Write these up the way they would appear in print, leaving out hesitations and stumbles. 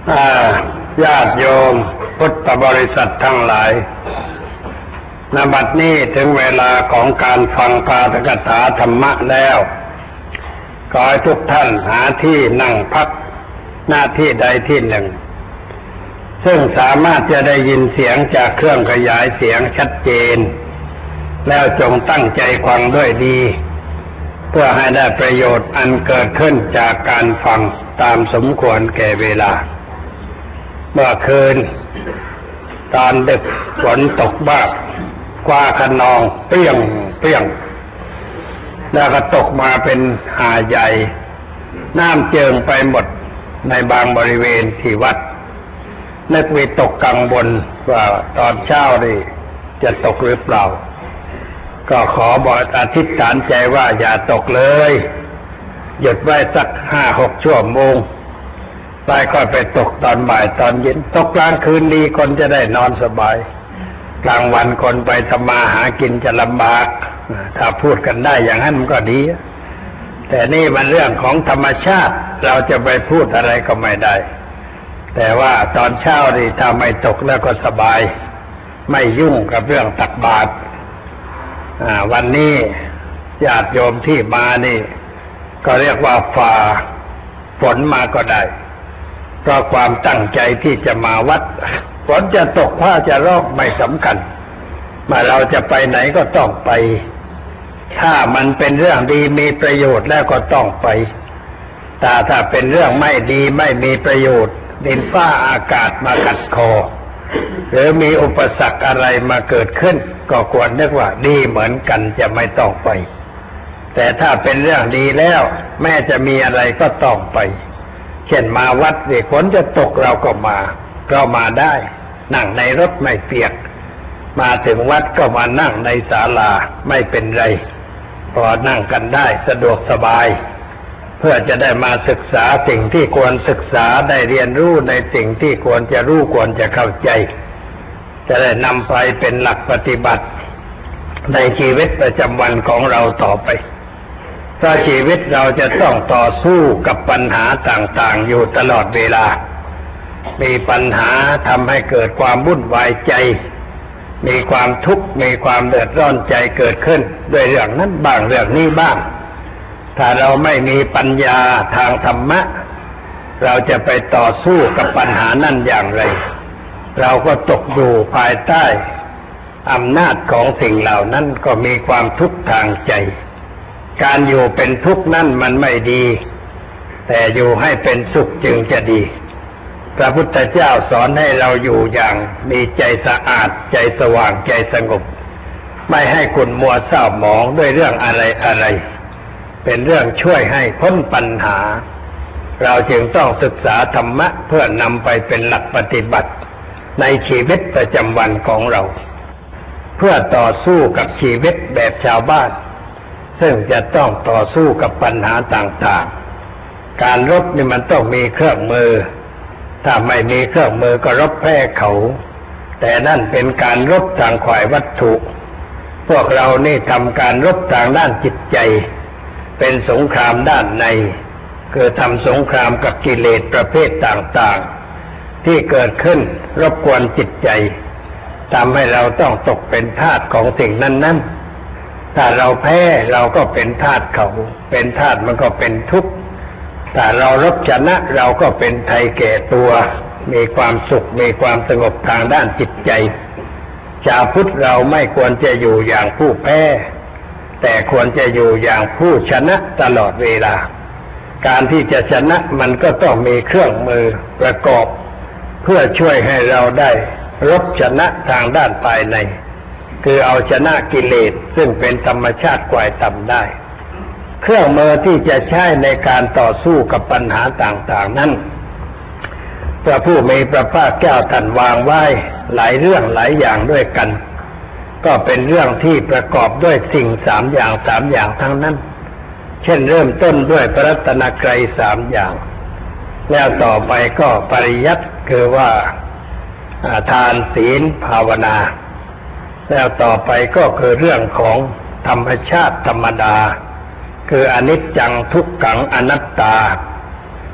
ญาติโยมพุทธบริษัททั้งหลายณ บัดนี้ถึงเวลาของการฟังปาฐกถาธรรมะแล้วขอให้ทุกท่านหาที่นั่งพักหน้าที่ใดที่หนึ่งซึ่งสามารถจะได้ยินเสียงจากเครื่องขยายเสียงชัดเจนแล้วจงตั้งใจฟังด้วยดีเพื่อให้ได้ประโยชน์อันเกิดขึ้นจากการฟังตามสมควรแก่เวลาเมื่อคืนตอนดึกฝนตกบ้างกว่าคะนองเปรี้ยงเปรี้ยงแล้วก็ตกมาเป็นหาใหญ่น้ำเจิงไปหมดในบางบริเวณที่วัดนึกวิตกกังวลว่าตอนเช้านี่จะตกหรือเปล่าก็ขอบอกอธิษฐานใจว่าอย่าตกเลยหยุดไว้สัก 5-6 ชั่วโมงไปก็ไปตกตอนบ่ายตอนเย็นตกกลางคืนดีคนจะได้นอนสบายกลางวันคนไปทำมาหากินจะลำบากถ้าพูดกันได้อย่างนั้นมันก็ดีแต่นี่มันเรื่องของธรรมชาติเราจะไปพูดอะไรก็ไม่ได้แต่ว่าตอนเช้านี่ถ้าไม่ตกแล้วก็สบายไม่ยุ่งกับเรื่องตักบาตรวันนี้ญาติโยมที่มานี่ก็เรียกว่าฝ่าฝนมาก็ได้เพราะความตั้งใจที่จะมาวัดฝนจะตกผ้าจะร้องไม่สำคัญมาเราจะไปไหนก็ต้องไปถ้ามันเป็นเรื่องดีมีประโยชน์แล้วก็ต้องไปแต่ถ้าเป็นเรื่องไม่ดีไม่มีประโยชน์ดินฟ้าอากาศมาขัดคอหรือมีอุปสรรคอะไรมาเกิดขึ้นก็ควรนึกว่าดีเหมือนกันจะไม่ต้องไปแต่ถ้าเป็นเรื่องดีแล้วแม้จะมีอะไรก็ต้องไปเช่นมาวัดนี่ฝนจะตกเราก็มาได้นั่งในรถไม่เปียกมาถึงวัดก็มานั่งในศาลาไม่เป็นไรพอนั่งกันได้สะดวกสบายเพื่อจะได้มาศึกษาสิ่งที่ควรศึกษาได้เรียนรู้ในสิ่งที่ควรจะรู้ควรจะเข้าใจจะได้นำไปเป็นหลักปฏิบัติในชีวิตประจำวันของเราต่อไปเพราะชีวิตเราจะต้องต่อสู้กับปัญหาต่างๆอยู่ตลอดเวลามีปัญหาทำให้เกิดความวุ่นวายใจมีความทุกข์มีความเดือดร้อนใจเกิดขึ้นด้วยเรื่องนั้นบ้างเรื่องนี้บ้างถ้าเราไม่มีปัญญาทางธรรมะเราจะไปต่อสู้กับปัญหานั้นอย่างไรเราก็ตกอยู่ภายใต้อำนาจของสิ่งเหล่านั้นก็มีความทุกข์ทางใจการอยู่เป็นทุกข์นั้นมันไม่ดีแต่อยู่ให้เป็นสุขจึงจะดีพระพุทธเจ้าสอนให้เราอยู่อย่างมีใจสะอาดใจสว่างใจสงบไม่ให้ขุ่นมัวเศร้าหมองด้วยเรื่องอะไรเป็นเรื่องช่วยให้พ้นปัญหาเราจึงต้องศึกษาธรรมะเพื่อนำไปเป็นหลักปฏิบัติในชีวิตประจำวันของเราเพื่อต่อสู้กับชีวิตแบบชาวบ้านซึ่งจะต้องต่อสู้กับปัญหาต่างๆการรบนี่มันต้องมีเครื่องมือถ้าไม่มีเครื่องมือก็รบแพ้เขาแต่นั่นเป็นการรบทางฝ่ายวัตถุพวกเรานี่ทำการรบทางด้านจิตใจเป็นสงครามด้านในคือทำสงครามกับกิเลสประเภทต่างๆที่เกิดขึ้นรบกวนจิตใจทำให้เราต้องตกเป็นทาสของสิ่งนั้นๆถ้าเราแพ้เราก็เป็นทาสเขาเป็นทาสมันก็เป็นทุกข์ถ้าเรารบชนะเราก็เป็นไทยแก่ตัวมีความสุขมีความสงบทางด้านจิตใจชาวพุทธเราไม่ควรจะอยู่อย่างผู้แพ้แต่ควรจะอยู่อย่างผู้ชนะตลอดเวลาการที่จะชนะมันก็ต้องมีเครื่องมือประกอบเพื่อช่วยให้เราได้รบชนะทางด้านภายในคือเอาชนะกิเลสซึ่งเป็นธรรมชาติกวายต่ำได้เครื่องมือที่จะใช้ในการต่อสู้กับปัญหาต่างๆนั้นพระผู้มีพระภาคเจ้าท่านวางไว้หลายเรื่องหลายอย่างด้วยกันก็เป็นเรื่องที่ประกอบด้วยสิ่ง3 อย่างทั้งนั้นเช่นเริ่มต้นด้วยพระรัตนกรัย3 อย่างแล้วต่อไปก็ปริยัติคือว่าทานศีลภาวนาแล้วต่อไปก็คือเรื่องของธรรมชาติธรรมดาคืออนิจจังทุกขังอนัตตา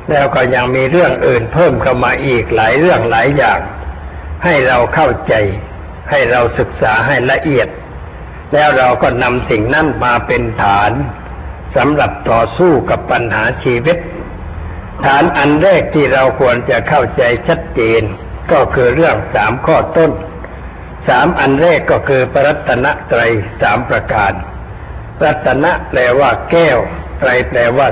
แล้วก็ยังมีเรื่องอื่นเพิ่มเข้ามาอีกหลายเรื่องหลายอย่างให้เราเข้าใจให้เราศึกษาให้ละเอียดแล้วเราก็นำสิ่งนั้นมาเป็นฐานสำหรับต่อสู้กับปัญหาชีวิตฐานอันแรกที่เราควรจะเข้าใจชัดเจนก็คือเรื่อง3ข้อต้น3อันแรกก็คือพระรัตนตรัย3ประการรัตนะแปลว่าแก้วไตรแปลว่า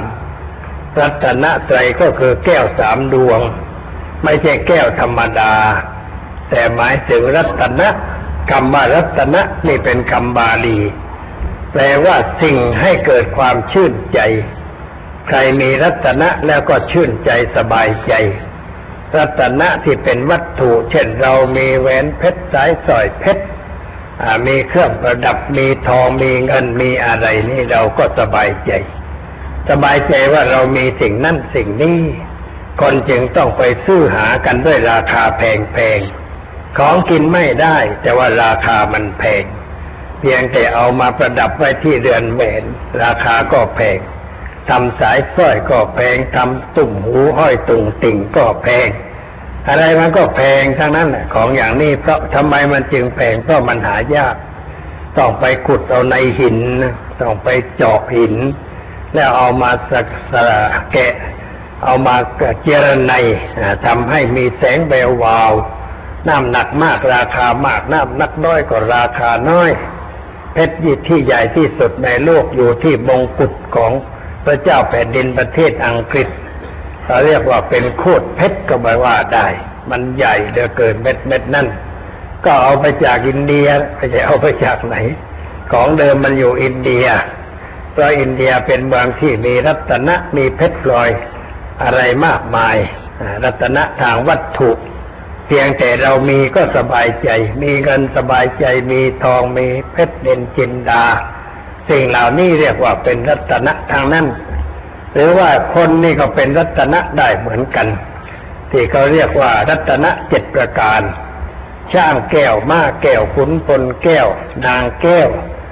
3รัตนตรัยก็คือแก้ว3ดวงไม่ใช่แก้วธรรมดาแต่หมายถึงรัตนะคำว่ารัตนะนี่เป็นคำบาลีแปลว่าสิ่งให้เกิดความชื่นใจใครมีรัตนะแล้วก็ชื่นใจสบายใจรัตนะที่เป็นวัตถุเช่นเรามีแหวนเพชรสายสร้อยเพชรมีเครื่องประดับมีทองมีเงินมีอะไรนี่เราก็สบายใจว่าเรามีสิ่งนั้นสิ่งนี้คนจึงต้องไปซื้อหากันด้วยราคาแพงๆของกินไม่ได้แต่ว่าราคามันแพงเพียงแต่เอามาประดับไว้ที่เรือนแหวนราคาก็แพงทำสายสร้อยก็แพงทำตุ่มหูห้อยตุ่งติ่งก็แพงอะไรมันก็แพงทั้งนั้นแหละของอย่างนี้เพราะทำไมมันจึงแพงเพราะมันหายากต้องไปขุดเอาในหินต้องไปเจาะหินแล้วเอามาแกะเอามาเจรไนทำให้มีแสงแวววาวน้ำหนักมากราคามากน้ำหนักน้อยก็ราคาน้อยเพชรที่ใหญ่ที่สุดในโลกอยู่ที่มงกุฎของพระเจ้าแผ่นดินประเทศอังกฤษเขาเรียกว่าเป็นโคตรเพชรก็ไม่ว่าได้มันใหญ่เหลือเกินเม็ดนั่นก็เอาไปจากอินเดียไม่ใช่เอาไปจากไหนของเดิมมันอยู่อินเดียเพราะอินเดียเป็นเมืองที่มีรัตนะมีเพชรพลอยอะไรมากมายรัตนะทางวัตถุเพียงแต่เรามีก็สบายใจมีเงินสบายใจมีทองมีเพชรเด่นจินดาสิ่งเหล่านี้เรียกว่าเป็นรัตนะทางนั้นหรือว่าคนนี่ก็เป็นรัตนะได้เหมือนกันที่เขาเรียกว่ารัตนะ7ประการช่างแก้วม้าแก้วขุนพลแก้วนางแก้ว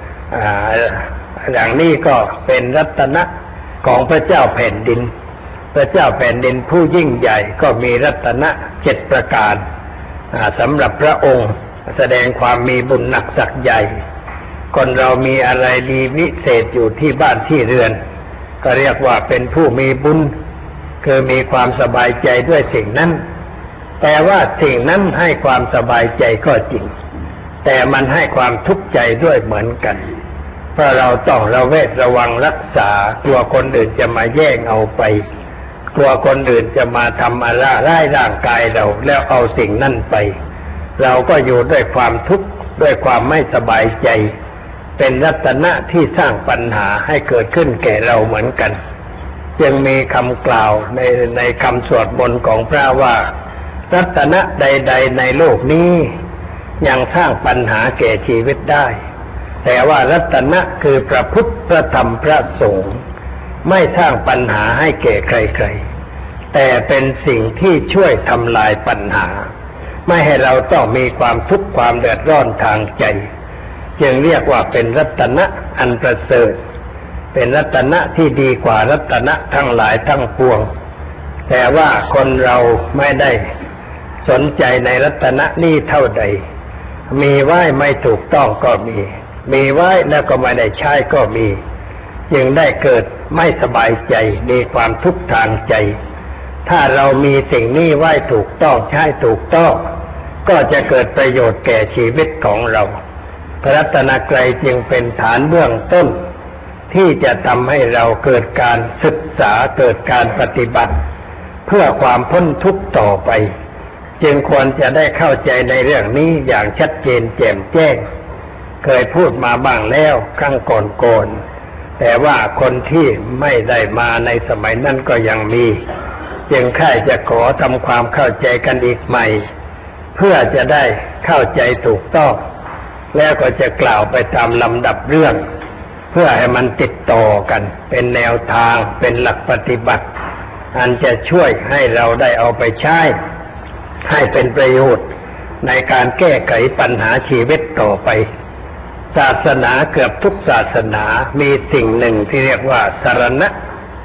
อย่างนี้ก็เป็นรัตนะของพระเจ้าแผ่นดินพระเจ้าแผ่นดินผู้ยิ่งใหญ่ก็มีรัตนะ7ประการสำหรับพระองค์แสดงความมีบุญหนักศักย์ใหญ่คนเรามีอะไรดีวิเศษอยู่ที่บ้านที่เรือนก็เรียกว่าเป็นผู้มีบุญคือมีความสบายใจด้วยสิ่งนั้นแต่ว่าสิ่งนั้นให้ความสบายใจก็จริงแต่มันให้ความทุกข์ใจด้วยเหมือนกันเพราะเราต้องระแวดระวังรักษากลัวคนอื่นจะมาแย่งเอาไปกลัวคนอื่นจะมาทำอะไรร้ายร่างกายเราแล้วเอาสิ่งนั้นไปเราก็อยู่ด้วยความทุกข์ด้วยความไม่สบายใจเป็นรัตนะที่สร้างปัญหาให้เกิดขึ้นแก่เราเหมือนกันจึงมีคำกล่าวในคำสวดมนต์ของพระว่ารัตนะใดๆในโลกนี้ยังสร้างปัญหาแก่ชีวิตได้แต่ว่ารัตนะคือพระพุทธพระธรรมพระสงฆ์ไม่สร้างปัญหาให้แก่ใครๆแต่เป็นสิ่งที่ช่วยทำลายปัญหาไม่ให้เราต้องมีความทุกข์ความเดือดร้อนทางใจจึงเรียกว่าเป็นรัตนะอันประเสริฐเป็นรัตนะที่ดีกว่ารัตนะทั้งหลายทั้งปวงแต่ว่าคนเราไม่ได้สนใจในรัตนะนี้เท่าใดมีไว้ไม่ถูกต้องก็มีไว้แล้วก็ไม่ได้ใช้ก็มีจึงได้เกิดไม่สบายใจมีความทุกข์ทางใจถ้าเรามีสิ่งนี้ไว้ถูกต้องใช้ถูกต้องก็จะเกิดประโยชน์แก่ชีวิตของเราพระรัตนตรัยจึงเป็นฐานเบื้องต้นที่จะทำให้เราเกิดการศึกษาเกิดการปฏิบัติเพื่อความพ้นทุกข์ต่อไปจึงควรจะได้เข้าใจในเรื่องนี้อย่างชัดเจนแจ่มแจ้งเคยพูดมาบ้างแล้วครั้งก่อนแต่ว่าคนที่ไม่ได้มาในสมัยนั้นก็ยังมีจึงค่ายจะขอทำความเข้าใจกันอีกใหม่เพื่อจะได้เข้าใจถูกต้องแล้วก็จะกล่าวไปตามลำดับเรื่องเพื่อให้มันติดต่อกันเป็นแนวทางเป็นหลักปฏิบัติอันจะช่วยให้เราได้เอาไปใช้ให้เป็นประโยชน์ในการแก้ไขปัญหาชีวิตต่อไปศาสนาเกือบทุกศาสนามีสิ่งหนึ่งที่เรียกว่าสรณะ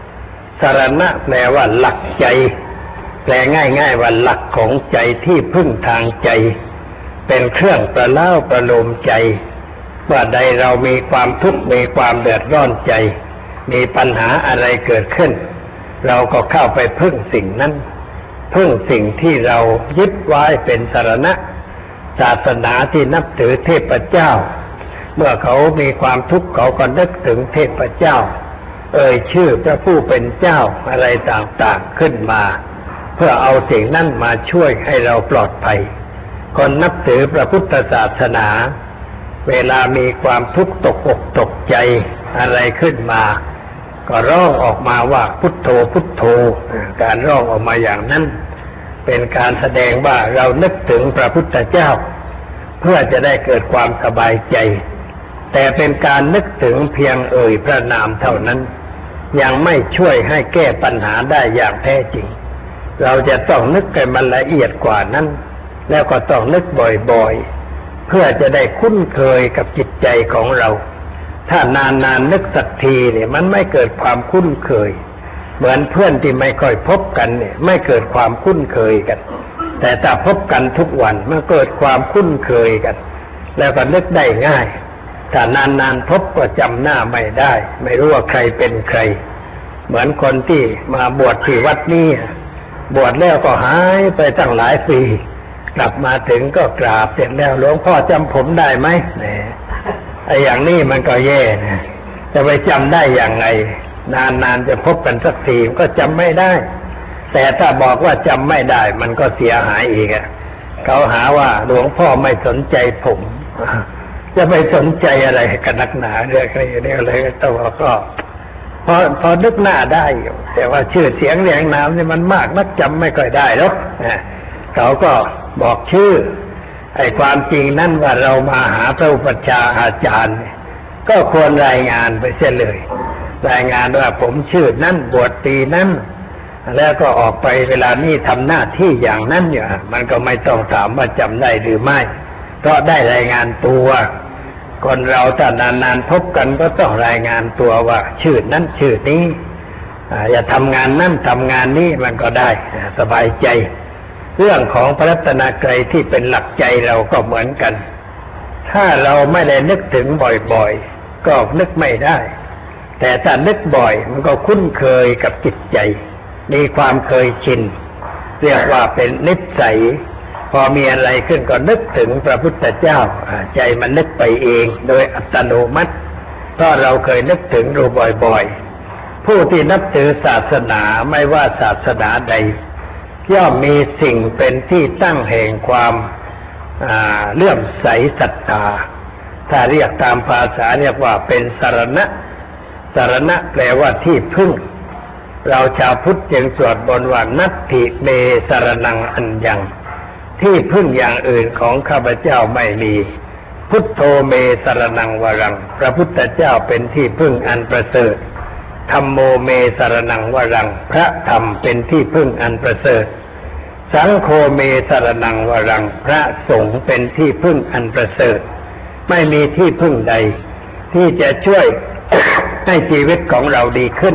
สรณะแปลว่าหลักใจแปลง่ายๆว่าหลักของใจที่พึ่งทางใจเป็นเครื่องประเล้าประโลมใจว่าใดเรามีความทุกข์มีความเดือดร้อนใจมีปัญหาอะไรเกิดขึ้นเราก็เข้าไปพึ่งสิ่งนั้นพึ่งสิ่งที่เรายึดไว้เป็นสรณะศาสนาที่นับถือเทพเจ้าเมื่อเขามีความทุกข์เขาก็นึกถึงเทพเจ้าชื่อพระผู้เป็นเจ้าอะไรต่างๆขึ้นมาเพื่อเอาสิ่งนั้นมาช่วยให้เราปลอดภัยคนนับถือพระพุทธศาสนาเวลามีความทุกข์ตกอกตกใจอะไรขึ้นมาก็ร้องออกมาว่าพุทโธพุทโธการร้องออกมาอย่างนั้นเป็นการแสดงว่าเรานึกถึงพระพุทธเจ้าเพื่อจะได้เกิดความสบายใจแต่เป็นการนึกถึงเพียงพระนามเท่านั้นยังไม่ช่วยให้แก้ปัญหาได้อย่างแท้จริงเราจะต้องนึกให้มันละเอียดกว่านั้นแล้วก็ต้องนึกบ่อยๆเพื่อจะได้คุ้นเคยกับจิตใจของเราถ้านานๆนึกสักทีเนี่ยมันไม่เกิดความคุ้นเคยเหมือนเพื่อนที่ไม่ค่อยพบกันเนี่ยไม่เกิดความคุ้นเคยกันแต่ถ้าพบกันทุกวันมันเกิดความคุ้นเคยกันแล้วก็นึกได้ง่ายถ้านานๆพบก็จำหน้าไม่ได้ไม่รู้ว่าใครเป็นใครเหมือนคนที่มาบวชที่วัดนี้บวชแล้วก็หายไปตั้งหลายปีกลับมาถึงก็กราบเสร็จแล้วหลวงพ่อจำผมได้ไหมไอ้อย่างนี้มันก็แย่นะจะไปจำได้อย่างไงนานๆจะพบกันสักทีก็จำไม่ได้แต่ถ้าบอกว่าจำไม่ได้มันก็เสียหายอีกเขาหาว่าหลวงพ่อไม่สนใจผมจะไม่สนใจอะไรกันนักหนาเรื่องนี้เลยตัวก็พอนึกหน้าได้อยู่แต่ว่าชื่อเสียงเรียงนามนี่มันมากนักจำไม่ค่อยได้หรอกเขาก็บอกชื่อไอ้ความจริงนั่นว่าเรามาหาพระอุปัชฌาย์อาจารย์ก็ควรรายงานไปเสียเลยรายงานว่าผมชื่อนั่นบวชปีนั้นแล้วก็ออกไปเวลานี้ทำหน้าที่อย่างนั้นอยู่มันก็ไม่ต้องถามว่าจำได้หรือไม่เพราะได้รายงานตัวคนเราถ้านานๆพบกันก็ต้องรายงานตัวว่าชื่อนั้นชื่อนี้อย่าทำงานนั่นทำงานนี้มันก็ได้สบายใจเรื่องของพระรัตนตรัยที่เป็นหลักใจเราก็เหมือนกันถ้าเราไม่ได้นึกถึงบ่อยๆก็นึกไม่ได้แต่ถ้านึกบ่อยมันก็คุ้นเคยกับจิตใจมีความเคยชินเรียกว่าเป็นนิสัยพอมีอะไรขึ้นก็นึกถึงพระพุทธเจ้าใจมันนึกไปเองโดยอัตโนมัติเพราะเราเคยนึกถึงรู้บ่อยๆผู้ที่นับถือศาสนาไม่ว่าศาสนาใดย่อมมีสิ่งเป็นที่ตั้งแห่งความเลื่อมใสศรัทธาถ้าเรียกตามภาษาเรียกว่าเป็นสรณะสรณะแปลว่าที่พึ่งเราชาวพุทธจึงสวดบนว่านัตถิเมสรณังอัญญังที่พึ่งอย่างอื่นของข้าพเจ้าไม่มีพุทโธเมสรณังวรังพระพุทธเจ้าเป็นที่พึ่งอันประเสริฐธัมโมเมสรณังวรังพระธรรมเป็นที่พึ่งอันประเสริฐสังโฆเมสรณังวรังพระสงฆ์เป็นที่พึ่งอันประเสริฐไม่มีที่พึ่งใดที่จะช่วยให้ชีวิตของเราดีขึ้น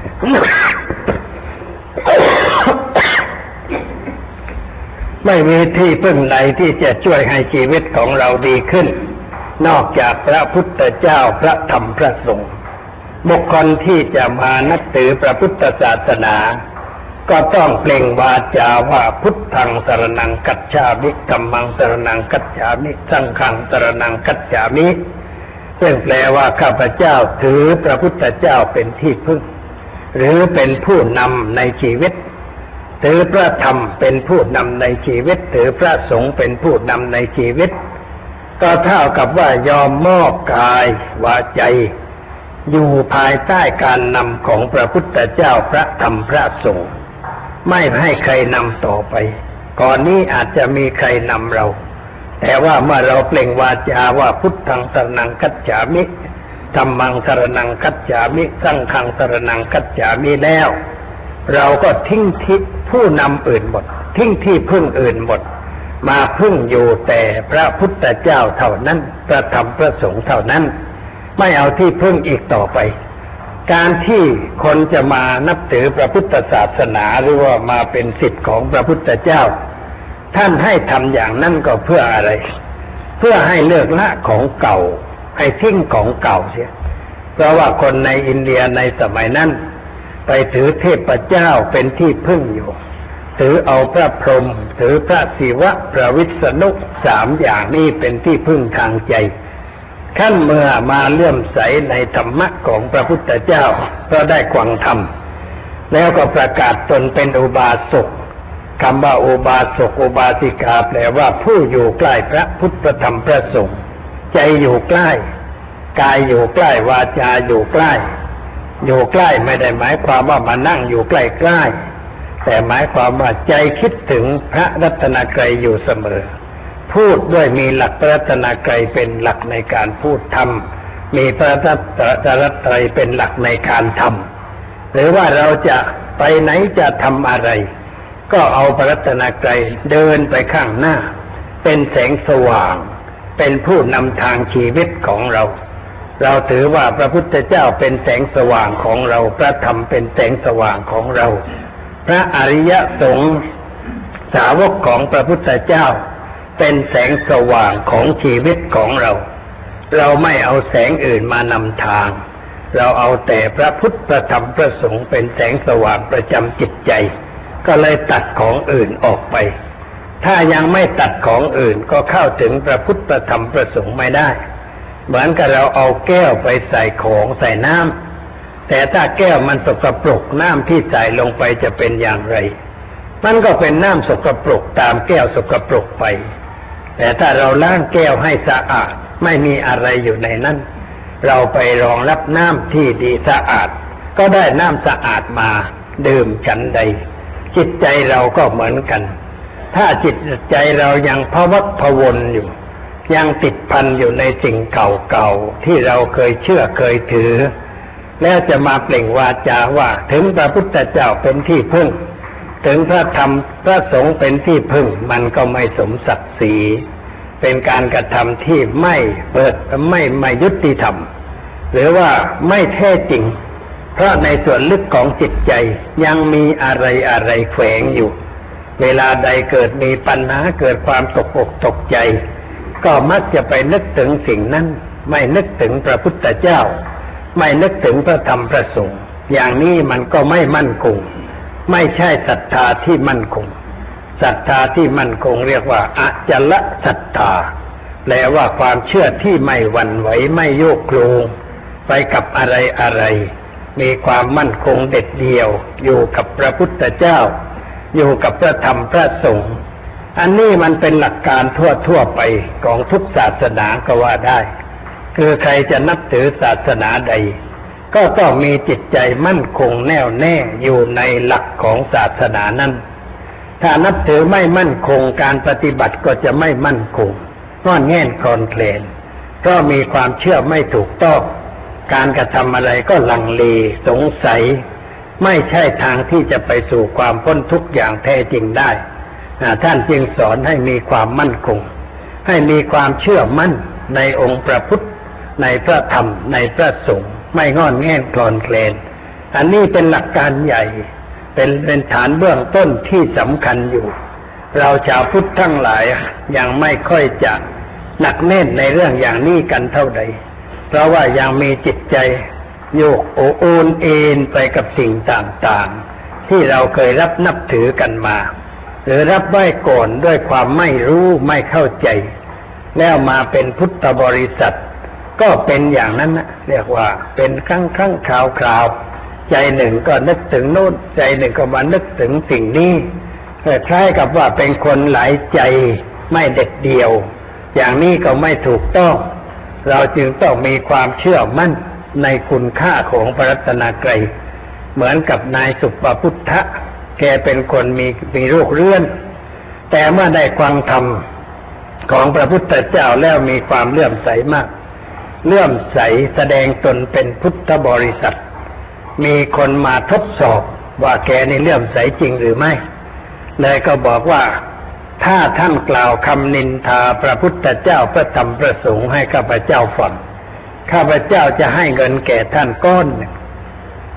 ไม่มีที่พึ่งใดที่จะช่วยให้ชีวิตของเราดีขึ้นนอกจากพระพุทธเจ้าพระธรรมพระสงฆ์บุคคลที่จะมานับถือพระพุทธศาสนาก็ต้องเปล่งวาจาว่าพุทธังสรณังคัจฉามิธัมมังสรณังคัจฉามิสังฆังสรณังคัจฉามิซึ่งแปลว่าข้าพเจ้าถือพระพุทธเจ้าเป็นที่พึ่งหรือเป็นผู้นำในชีวิตถือพระธรรมเป็นผู้นำในชีวิตถือพระสงฆ์เป็นผู้นำในชีวิตก็เท่ากับว่ายอมมอบกายวาจาอยู่ภายใต้การนำของพระพุทธเจ้าพระธรรมพระสงฆ์ไม่ให้ใครนำต่อไปก่อนนี้อาจจะมีใครนำเราแต่ว่าเมื่อเราเปล่งวาจาว่าพุทธังสรณังคัจฉามิธัมมังสรณังคัจฉามิสังฆังสรณังคัจฉามิแล้วเราก็ทิ้งที่ผู้นำอื่นหมดทิ้งที่พึ่งอื่นหมดมาพึ่งอยู่แต่พระพุทธเจ้าเท่านั้นพระธรรมพระสงฆ์เท่านั้นไม่เอาที่พึ่งอีกต่อไปการที่คนจะมานับถือพระพุทธศาสนาหรือว่ามาเป็นศิษย์ของพระพุทธเจ้าท่านให้ทำอย่างนั้นก็เพื่ออะไรเพื่อให้เลิกละของเก่าให้ทิ้งของเก่าเสียเพราะว่าคนในอินเดียในสมัยนั้นไปถือเทพเจ้าเป็นที่พึ่งอยู่ถือเอาพระพรหมถือพระศิวะพระวิษณุสามอย่างนี้เป็นที่พึ่งทางใจขั้นเมื่อมาเลื่อมใสในธรรมะของพระพุทธเจ้าก็ได้ฟังธรรมแล้วก็ประกาศตนเป็นอุบาสกคำว่าอุบาสกอุบาสิกาแปลว่าผู้อยู่ใกล้พระพุทธธรรมพระสงฆ์ใจอยู่ใกล้กายอยู่ใกล้วาจาอยู่ใกล้อยู่ใกล้ไม่ได้หมายความว่ามานั่งอยู่ใกล้ๆแต่หมายความว่าใจคิดถึงพระรัตนตรัยอยู่เสมอพูดด้วยมีหลักพระรัตนตรัยเป็นหลักในการพูดธรรมมีพระรัตนตรัยเป็นหลักในการทำหรือว่าเราจะไปไหนจะทำอะไรก็เอาพระรัตนตรัยเดินไปข้างหน้าเป็นแสงสว่างเป็นผู้นำทางชีวิตของเราเราถือว่าพระพุทธเจ้าเป็นแสงสว่างของเราพระธรรมเป็นแสงสว่างของเราพระอริยสงฆ์สาวกของพระพุทธเจ้าเป็นแสงสว่างของชีวิตของเราเราไม่เอาแสงอื่นมานำทางเราเอาแต่พระพุทธพระธรรมพระสงฆ์เป็นแสงสว่างประจำจิตใจก็เลยตัดของอื่นออกไปถ้ายังไม่ตัดของอื่นก็เข้าถึงพระพุทธพระธรรมพระสงฆ์ไม่ได้เหมือนกับเราเอาแก้วไปใส่ของใส่น้ำแต่ถ้าแก้วมันสกปรกน้ำที่ใส่ลงไปจะเป็นอย่างไรมันก็เป็นน้ำสกปรกตามแก้วสกปรกไปแต่ถ้าเราล้างแก้วให้สะอาดไม่มีอะไรอยู่ในนั้นเราไปรองรับน้ำที่ดีสะอาดก็ได้น้ำสะอาดมาดื่มฉันใดจิตใจเราก็เหมือนกันถ้าจิตใจเรายังพะวักพะวนอยู่ยังติดพันอยู่ในสิ่งเก่าๆที่เราเคยเชื่อเคยถือแล้วจะมาเปล่งวาจาว่าถึงพระพุทธเจ้าเป็นที่พึ่งถึงพระธรรมพระสงฆ์เป็นที่พึ่งมันก็ไม่สมศักดิ์ศรีเป็นการกระทำที่ไม่ยุติธรรมหรือว่าไม่แท้จริงเพราะในส่วนลึกของจิตใจยังมีอะไรแฝงอยู่เวลาใดเกิดมีปัญหาเกิดความตกอกตกใจก็มักจะไปนึกถึงสิ่งนั้นไม่นึกถึงพระพุทธเจ้าไม่นึกถึงพระธรรมพระสงฆ์อย่างนี้มันก็ไม่มั่นคงไม่ใช่ศรัทธาที่มั่นคงศรัทธาที่มั่นคงเรียกว่าอจลศรัทธาแปลว่าความเชื่อที่ไม่หวั่นไหวไม่โยกโคลงไปกับอะไรมีความมั่นคงเด็ดเดี่ยวอยู่กับพระพุทธเจ้าอยู่กับพระธรรมพระสงฆ์อันนี้มันเป็นหลักการทั่วไปของทุกศาสนาก็ว่าได้คือใครจะนับถือศาสนาใดก็ต้องมีจิตใจมั่นคงแน่วแน่อยู่ในหลักของศาสนานั้นถ้านับถือไม่มั่นคงการปฏิบัติก็จะไม่มั่นคงงอนแง่นคลอนแคลนเพราะมีความเชื่อไม่ถูกต้องการกระทำอะไรก็ลังเลสงสัยไม่ใช่ทางที่จะไปสู่ความพ้นทุกข์อย่างแท้จริงได้ท่านจึงสอนให้มีความมั่นคงให้มีความเชื่อมั่นในองค์พระพุทธในพระธรรมในพระสงฆ์ไม่งอนแง่นคลอนแคลนอันนี้เป็นหลักการใหญ่เป็นฐานเบื้องต้นที่สำคัญอยู่เราชาวพุทธทั้งหลายยังไม่ค่อยจะหนักแน่นในเรื่องอย่างนี้กันเท่าใดเพราะว่ายังมีจิตใจโยกโอนเอ็นไปกับสิ่งต่างๆที่เราเคยรับนับถือกันมาหรือรับไว้ก่อนด้วยความไม่รู้ไม่เข้าใจแล้วมาเป็นพุทธบริษัทก็เป็นอย่างนั้นนะเรียกว่าเป็นครั้งคราวใจหนึ่งก็นึกถึงโน้นใจหนึ่งก็มานึกถึงสิ่งนี้คล้ายกับว่าเป็นคนหลายใจไม่เด็ดเดี่ยวอย่างนี้ก็ไม่ถูกต้องเราจึงต้องมีความเชื่อมั่นในคุณค่าของพระรัตนตรัยเหมือนกับนายสุปพุทธะแกเป็นคนมีโรคเรื้อนแต่เมื่อได้ฟังธรรมของพระพุทธเจ้าแล้วมีความเลื่อมใสมากเลื่อมใสแสดงตนเป็นพุทธบริษัทมีคนมาทดสอบว่าแกนี่เลื่อมใสจริงหรือไม่เลยก็บอกว่าถ้าท่านกล่าวคำนินทาพระพุทธเจ้าพระธรรมพระสงฆ์ให้ข้าพเจ้าฟังข้าพเจ้าจะให้เงินแก่ท่านก้อน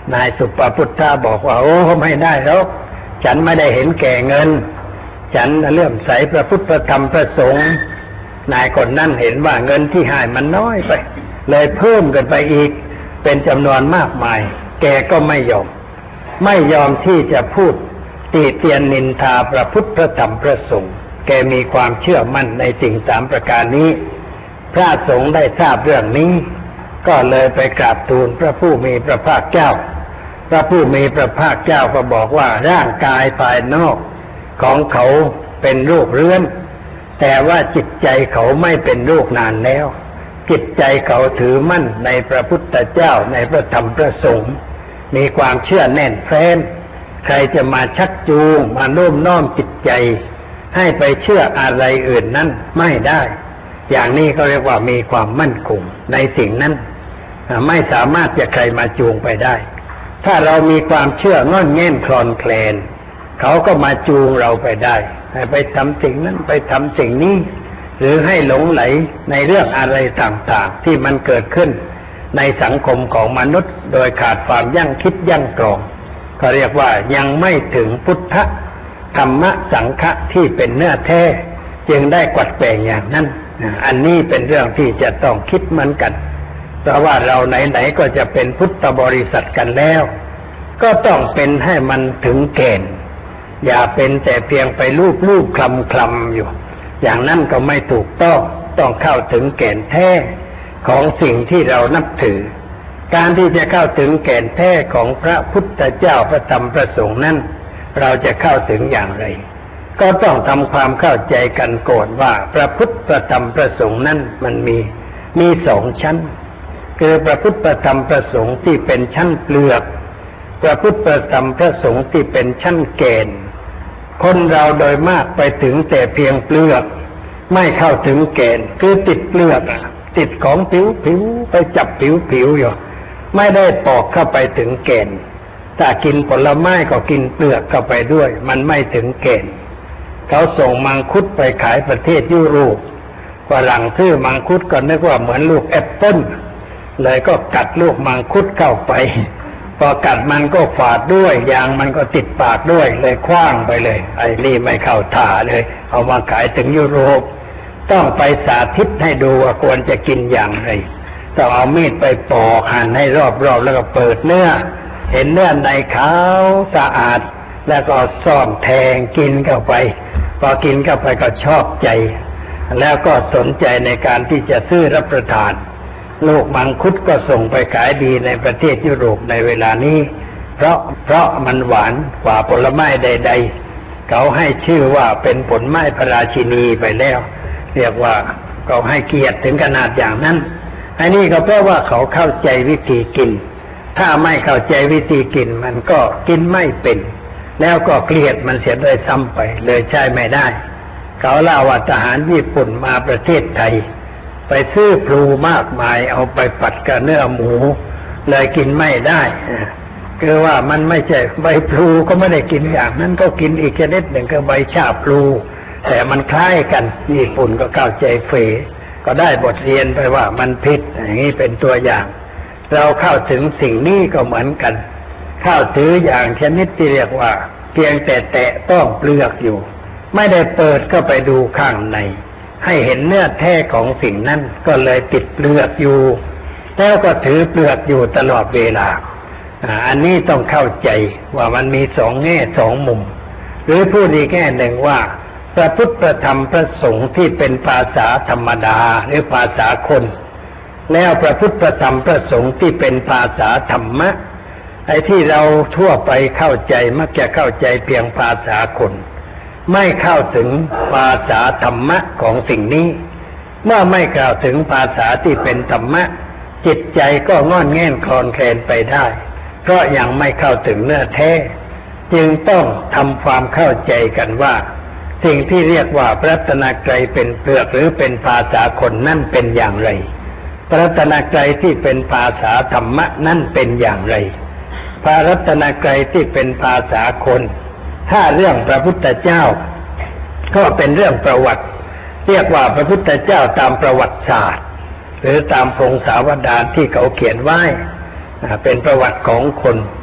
นายสุปพุทธะบอกว่าโอ้ไม่ได้หรอกฉันไม่ได้เห็นแก่เงินฉันเลื่อมใสพระพุทธพระธรรมพระสงฆ์นายคนนั้นเห็นว่าเงินที่ให้มันน้อยไปเลยเพิ่มกันไปอีกเป็นจำนวนมากมายแกก็ไม่ยอมที่จะพูดติเตียนนินทาพระพุทธพระธรรมพระสงฆ์แกมีความเชื่อมั่นในสิ่งสามประการนี้พระสงฆ์ได้ทราบเรื่องนี้ก็เลยไปกราบทูลพระผู้มีพระภาคเจ้าพระผู้มีพระภาคเจ้าก็บอกว่าร่างกายภายนอกของเขาเป็นรูปเรือนแต่ว่าจิตใจเขาไม่เป็นรูปนานแล้วจิตใจเขาถือมั่นในพระพุทธเจ้าในพระธรรมพระสงฆ์มีความเชื่อแน่นแฟ้นใครจะมาชักจูงมาโน้มน้อมจิตใจให้ไปเชื่ออะไรอื่นนั้นไม่ได้อย่างนี้เขาเรียกว่ามีความมั่นคงในสิ่งนั้นไม่สามารถจะใครมาจูงไปได้ถ้าเรามีความเชื่องอนแง่นคลอนแคลนเขาก็มาจูงเราไปได้ให้ไปทำสิ่งนั้นไปทำสิ่งนี้หรือให้หลงไหลในเรื่องอะไรต่างๆที่มันเกิดขึ้นในสังคมของมนุษย์โดยขาดความยั้งคิดยั้งกรองก็เรียกว่ายังไม่ถึงพุทธธรรมสังฆะที่เป็นเนื้อแท้จึงได้กวัดแกว่งอย่างนั้นอันนี้เป็นเรื่องที่จะต้องคิดเหมือนกันเพราะว่าเราไหนๆก็จะเป็นพุทธบริษัทกันแล้วก็ต้องเป็นให้มันถึงเกณฑ์อย่าเป็นแต่เพียงไปลูบคลำอยู่อย่างนั้นก็ไม่ถูกต้องเข้าถึงแก่นแท้ของสิ่งที่เรานับถือการที่จะเข้าถึงแก่นแท้ของพระพุทธเจ้าพระธรรมพระสงฆ์นั้นเราจะเข้าถึงอย่างไรก็ต้องทำความเข้าใจกันก่อนว่าพระพุทธพระธรรมพระสงฆ์นั้นมันมีสองชั้นคือพระพุทธพระธรรมพระสงฆ์ที่เป็นชั้นเปลือกพระพุทธพระธรรมพระสงฆ์ที่เป็นชั้นแกนคนเราโดยมากไปถึงแต่เพียงเปลือกไม่เข้าถึงแกนคือติดเปลือกติดของผิวไปจับผิวอยู่ไม่ได้ปอกเข้าไปถึงแกนถ้ากินผลไม้ก็กินเปลือกเข้าไปด้วยมันไม่ถึงแกนเขาส่งมังคุดไปขายประเทศยุโรปฝรั่งซื้อมังคุดก็นึกว่าเหมือนลูกแอปเปิ้ลเลยก็กัดลูกมังคุดเข้าไปพอกัดมันก็ฝาดด้วยยางมันก็ติดปากด้วยเลยคว้างไปเลยไอ้นี่ไม่เข้าท่าเลยเอามาขายถึงยุโรปต้องไปสาธิตให้ดูว่าควรจะกินอย่างไรต้องเอามีดไปปอกหั่นให้รอบๆแล้วก็เปิดเนื้อเห็นเนื้อในขาวสะอาดแล้วก็ซ่อมแทงกินเข้าไปพอกินเข้าไปก็ชอบใจแล้วก็สนใจในการที่จะซื้อรับประทานลูกมังคุดก็ส่งไปขายดีในประเทศยุโรปในเวลานี้เพราะมันหวานกว่าผลไม้ใดๆเขาให้ชื่อว่าเป็นผลไม้พระราชินีไปแล้วเรียกว่าเขาให้เกียรติถึงขนาดอย่างนั้นอันนี้ก็เพราะว่าเขาเข้าใจวิธีกินถ้าไม่เข้าใจวิธีกินมันก็กินไม่เป็นแล้วก็เกลียดมันเสียด้วยซ้ำไปเลยใช้ไม่ได้เขาเล่าว่าทหารญี่ปุ่นมาประเทศไทยไปซื้อพลูมากมายเอาไปผัดกับเนื้อหมูเลยกินไม่ได้คือว่ามันไม่ใช่ใบพลูก็ไม่ได้กินอย่างนั้นก็กินอีกชนิดหนึ่งคือใบชาพลูแต่มันคล้ายกันญี่ปุ่นก็เข้าใจเฟก็ได้บทเรียนไปว่ามันผิดอย่างนี้เป็นตัวอย่างเราเข้าถึงสิ่งนี้ก็เหมือนกันเข้าถืออย่างชนิดที่เรียกว่าเพียงแต่แตะต้องเปลือกอยู่ไม่ได้เปิดก็ไปดูข้างในให้เห็นเนื้อแท้ของสิ่งนั้นก็เลยติดเปลือกอยู่แล้วก็ถือเปลือกอยู่ตลอดเวลาอันนี้ต้องเข้าใจว่ามันมีสองแง่สองมุมหรือพูดอีกแง่หนึ่งว่าพระพุทธธรรมพระสงฆ์ที่เป็นภาษาธรรมดาหรือภาษาคนแล้วพระพุทธธรรมพระสงฆ์ที่เป็นภาษาธรรมะไอ้ที่เราทั่วไปเข้าใจมักจะเข้าใจเพียงภาษาคนไม่เข้าถึงภาษาธรรมะของสิ่งนี้เมื่อไม่กล่าวถึงภาษาที่เป็นธรรมะจิตใจก็งอนแง่นคลอนแคลนไปได้เพราะยังไม่เข้าถึงเนื้อแท้จึงต้องทำความเข้าใจกันว่าสิ่งที่เรียกว่าพระรัตนตรัยเป็นเปลือกหรือเป็นภาษาคนนั่นเป็นอย่างไรพระรัตนตรัยที่เป็นภาษาธรรมะนั่นเป็นอย่างไรพระรัตนตรัยที่เป็นภาษาคนถ้าเรื่องพระพุทธเจ้าก็เป็นเรื่องประวัติเรียกว่าพระพุทธเจ้าตามประวัติศาสตร์หรือตามพงศาวดารที่เขาเขียนไว้เป็นประวัติของคน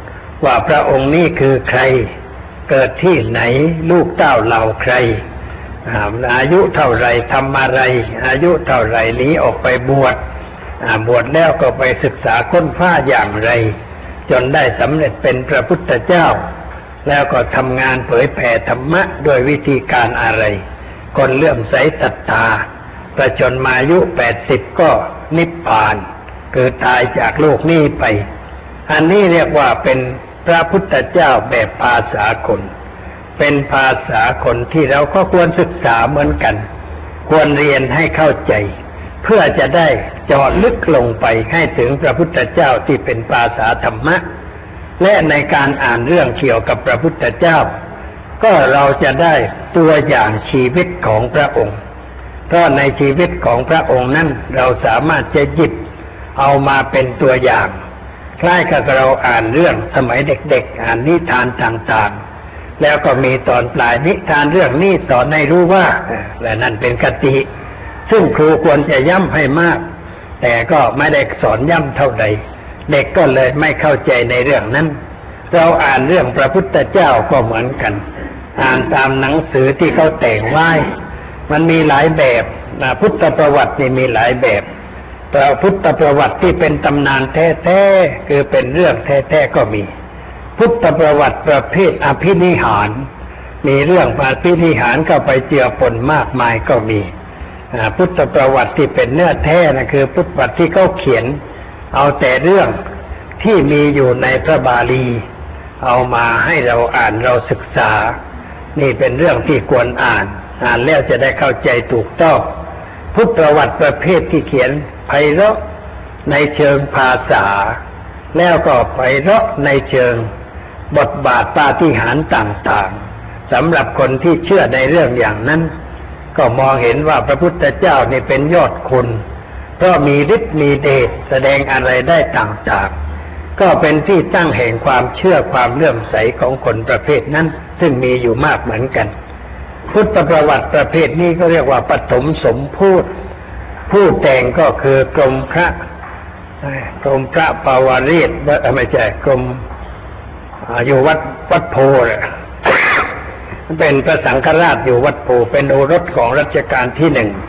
ว่าพระองค์นี้คือใครเกิดที่ไหนลูกเต้าเหล่าใครอายุเท่าไรทำอะไรอายุเท่าไรหนีออกไปบวชแล้วก็ไปศึกษาค้นคว้าอย่างไรจนได้สำเร็จเป็นพระพุทธเจ้าแล้วก็ทำงานเผยแผ่ธรรมะด้วยวิธีการอะไรคนเลื่อมใสศรัทธาประชนมาอายุ80ก็นิพพานคือตายจากโลกนี้ไปอันนี้เรียกว่าเป็นพระพุทธเจ้าแบบภาษาคนเป็นภาษาคนที่เราก็ควรศึกษาเหมือนกันควรเรียนให้เข้าใจเพื่อจะได้เจาะลึกลงไปให้ถึงพระพุทธเจ้าที่เป็นภาษาธรรมะและในการอ่านเรื่องเกี่ยวกับพระพุทธเจ้าก็เราจะได้ตัวอย่างชีวิตของพระองค์เพราะในชีวิตของพระองค์นั้นเราสามารถจะหยิบเอามาเป็นตัวอย่างคล้ายกับเราอ่านเรื่องสมัยเด็กๆอ่านนิทานต่างๆแล้วก็มีตอนปลายนิทานเรื่องนี้สอนให้รู้ว่าและนั่นเป็นคติซึ่งครูควรจะย้ำให้มากแต่ก็ไม่ได้สอนย้ำเท่าใดเด็กก็เลยไม่เข้าใจในเรื่องนั้นเราอ่านเรื่องพระพุทธเจ้าก็เหมือนกันอ่านตามหนังสือที่เขาแต่งไว้มันมีหลายแบบพุทธประวัตินี่มีหลายแบบพระพุทธประวัติที่เป็นตำนานแท้ๆคือเป็นเรื่องแท้ๆก็มีพุทธประวัติประเภทอภินิหารมีเรื่องอภินิหารเข้าไปเจือปนมากมายก็มีพุทธประวัติที่เป็นเนื้อแท้นะคือพุทธประวัติที่เขาเขียนเอาแต่เรื่องที่มีอยู่ในพระบาลีเอามาให้เราอ่านเราศึกษานี่เป็นเรื่องที่ควรอ่านแล้วจะได้เข้าใจถูกต้องพุทธประวัติประเภทที่เขียนไพเราะในเชิงภาษาแล้วก็ไพเราะในเชิงบทบาทปาฏิหาริย์ต่างๆสำหรับคนที่เชื่อในเรื่องอย่างนั้นก็มองเห็นว่าพระพุทธเจ้านี่เป็นยอดคนเพราะมีฤทธิ์มีเดชแสดงอะไรได้ต่างๆก็เป็นที่ตั้งแห่งความเชื่อความเลื่อมใสของคนประเภทนั้นซึ่งมีอยู่มากเหมือนกันพุทธประวัติประเภทนี้ก็เรียกว่าปฐมสมโภชผู้แต่งก็คือกรมพระปาวารีตไม่ใช่กรมอยู่วัดโพเลยเป็นพระสังฆราชอยู่วัดโพเป็นโอรสของรัชกาลที่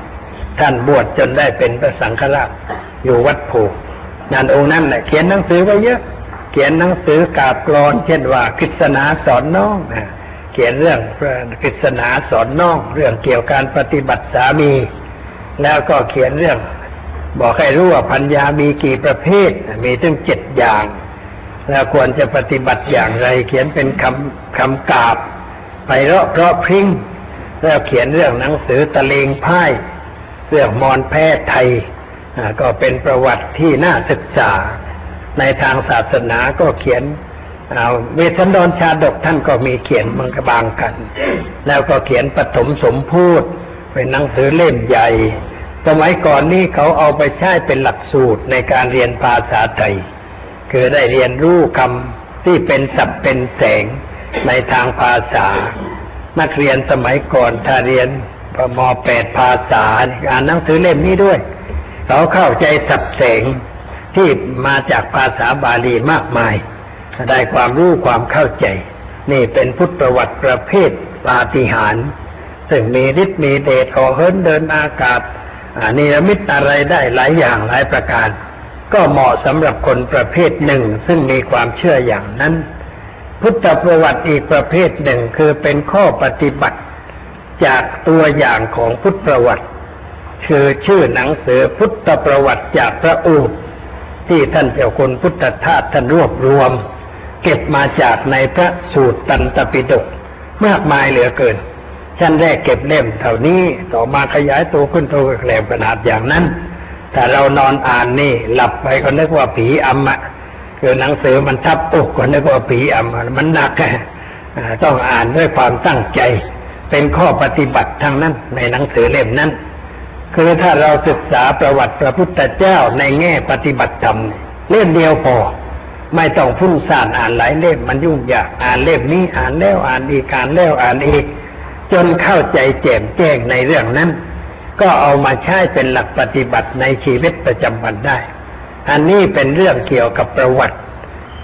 1ท่านบวชจนได้เป็นพระสังฆราชอยู่วัดโพนั่นองค์นั้นแหละเขียนหนังสือไว้เยอะเขียนหนังสือกาบกลอนเช่นว่ากฤษณาสอนน้องเขียนเรื่องกฤษณาสอนน้องเรื่องเกี่ยวกับการปฏิบัติสามีแล้วก็เขียนเรื่องบอกให้รู้ว่าปัญญามีกี่ประเภทมีถึง7อย่างแล้วควรจะปฏิบัติอย่างไรเขียนเป็นคำกาบไพเราะเพราะพริ้งแล้วเขียนเรื่องหนังสือตะเลงพ่ายเรื่องมรแพทย์ไทยก็เป็นประวัติที่น่าศึกษาในทางศาสนาก็เขียนเวสสันดรชาดกท่านก็มีเขียนมังกบางกันแล้วก็เขียนปฐมสมโภชเป็นหนังสือเล่มใหญ่สมัยก่อนนี้เขาเอาไปใช้เป็นหลักสูตรในการเรียนภาษาไทยคือได้เรียนรู้คำที่เป็นศัพท์เป็นแสงในทางภาษานักเรียนสมัยก่อนถ้าเรียนม.8 ภาษาอ่านหนังสือเล่มนี้ด้วยเขาเข้าใจศัพท์แสงที่มาจากภาษาบาลีมากมายได้ความรู้ความเข้าใจนี่เป็นพุทธประวัติประเภทปาฏิหาริย์ซึ่งมีฤทธิ์มีเดชเหาะเหินเดินอากาศนิรมิตอะไรได้หลายอย่างหลายประการก็เหมาะสำหรับคนประเภทหนึ่งซึ่งมีความเชื่ออย่างนั้นพุทธประวัติอีกประเภทหนึ่งคือเป็นข้อปฏิบัติจากตัวอย่างของพุทธประวัติคือชื่อหนังสือพุทธประวัติจากพระอูฐที่ท่านเจ้าคุณพุทธทาสท่านรวบรวมเก็บมาจากในพระสูตรตันตปิฎกมากมายเหลือเกินชั้นแรกเก็บเล่มเท่านี้ต่อมาขยายตัวขึ้นโตแกลมขนาดอย่างนั้นถ้าเรานอนอ่านนี่หลับไปก็นึกว่าผีอำคือหนังสือมันทับอกก็นึกว่าผีอำมันหนักต้องอ่านด้วยความตั้งใจเป็นข้อปฏิบัติทั้งนั้นในหนังสือเล่มนั้นคือถ้าเราศึกษาประวัติพระพุทธเจ้าในแง่ปฏิบัติธรรมเล่มเดียวพอไม่ต้องฟุ้งซ่านอ่านหลายเล่มมันยุ่งยากอ่านเล่มนี้อ่านแล้วอ่านอีกอ่านแล้วอ่านอีกจนเข้าใจแจ่มแจ้งในเรื่องนั้นก็เอามาใช้เป็นหลักปฏิบัติในชีวิตประจำวันได้อันนี้เป็นเรื่องเกี่ยวกับประวัติ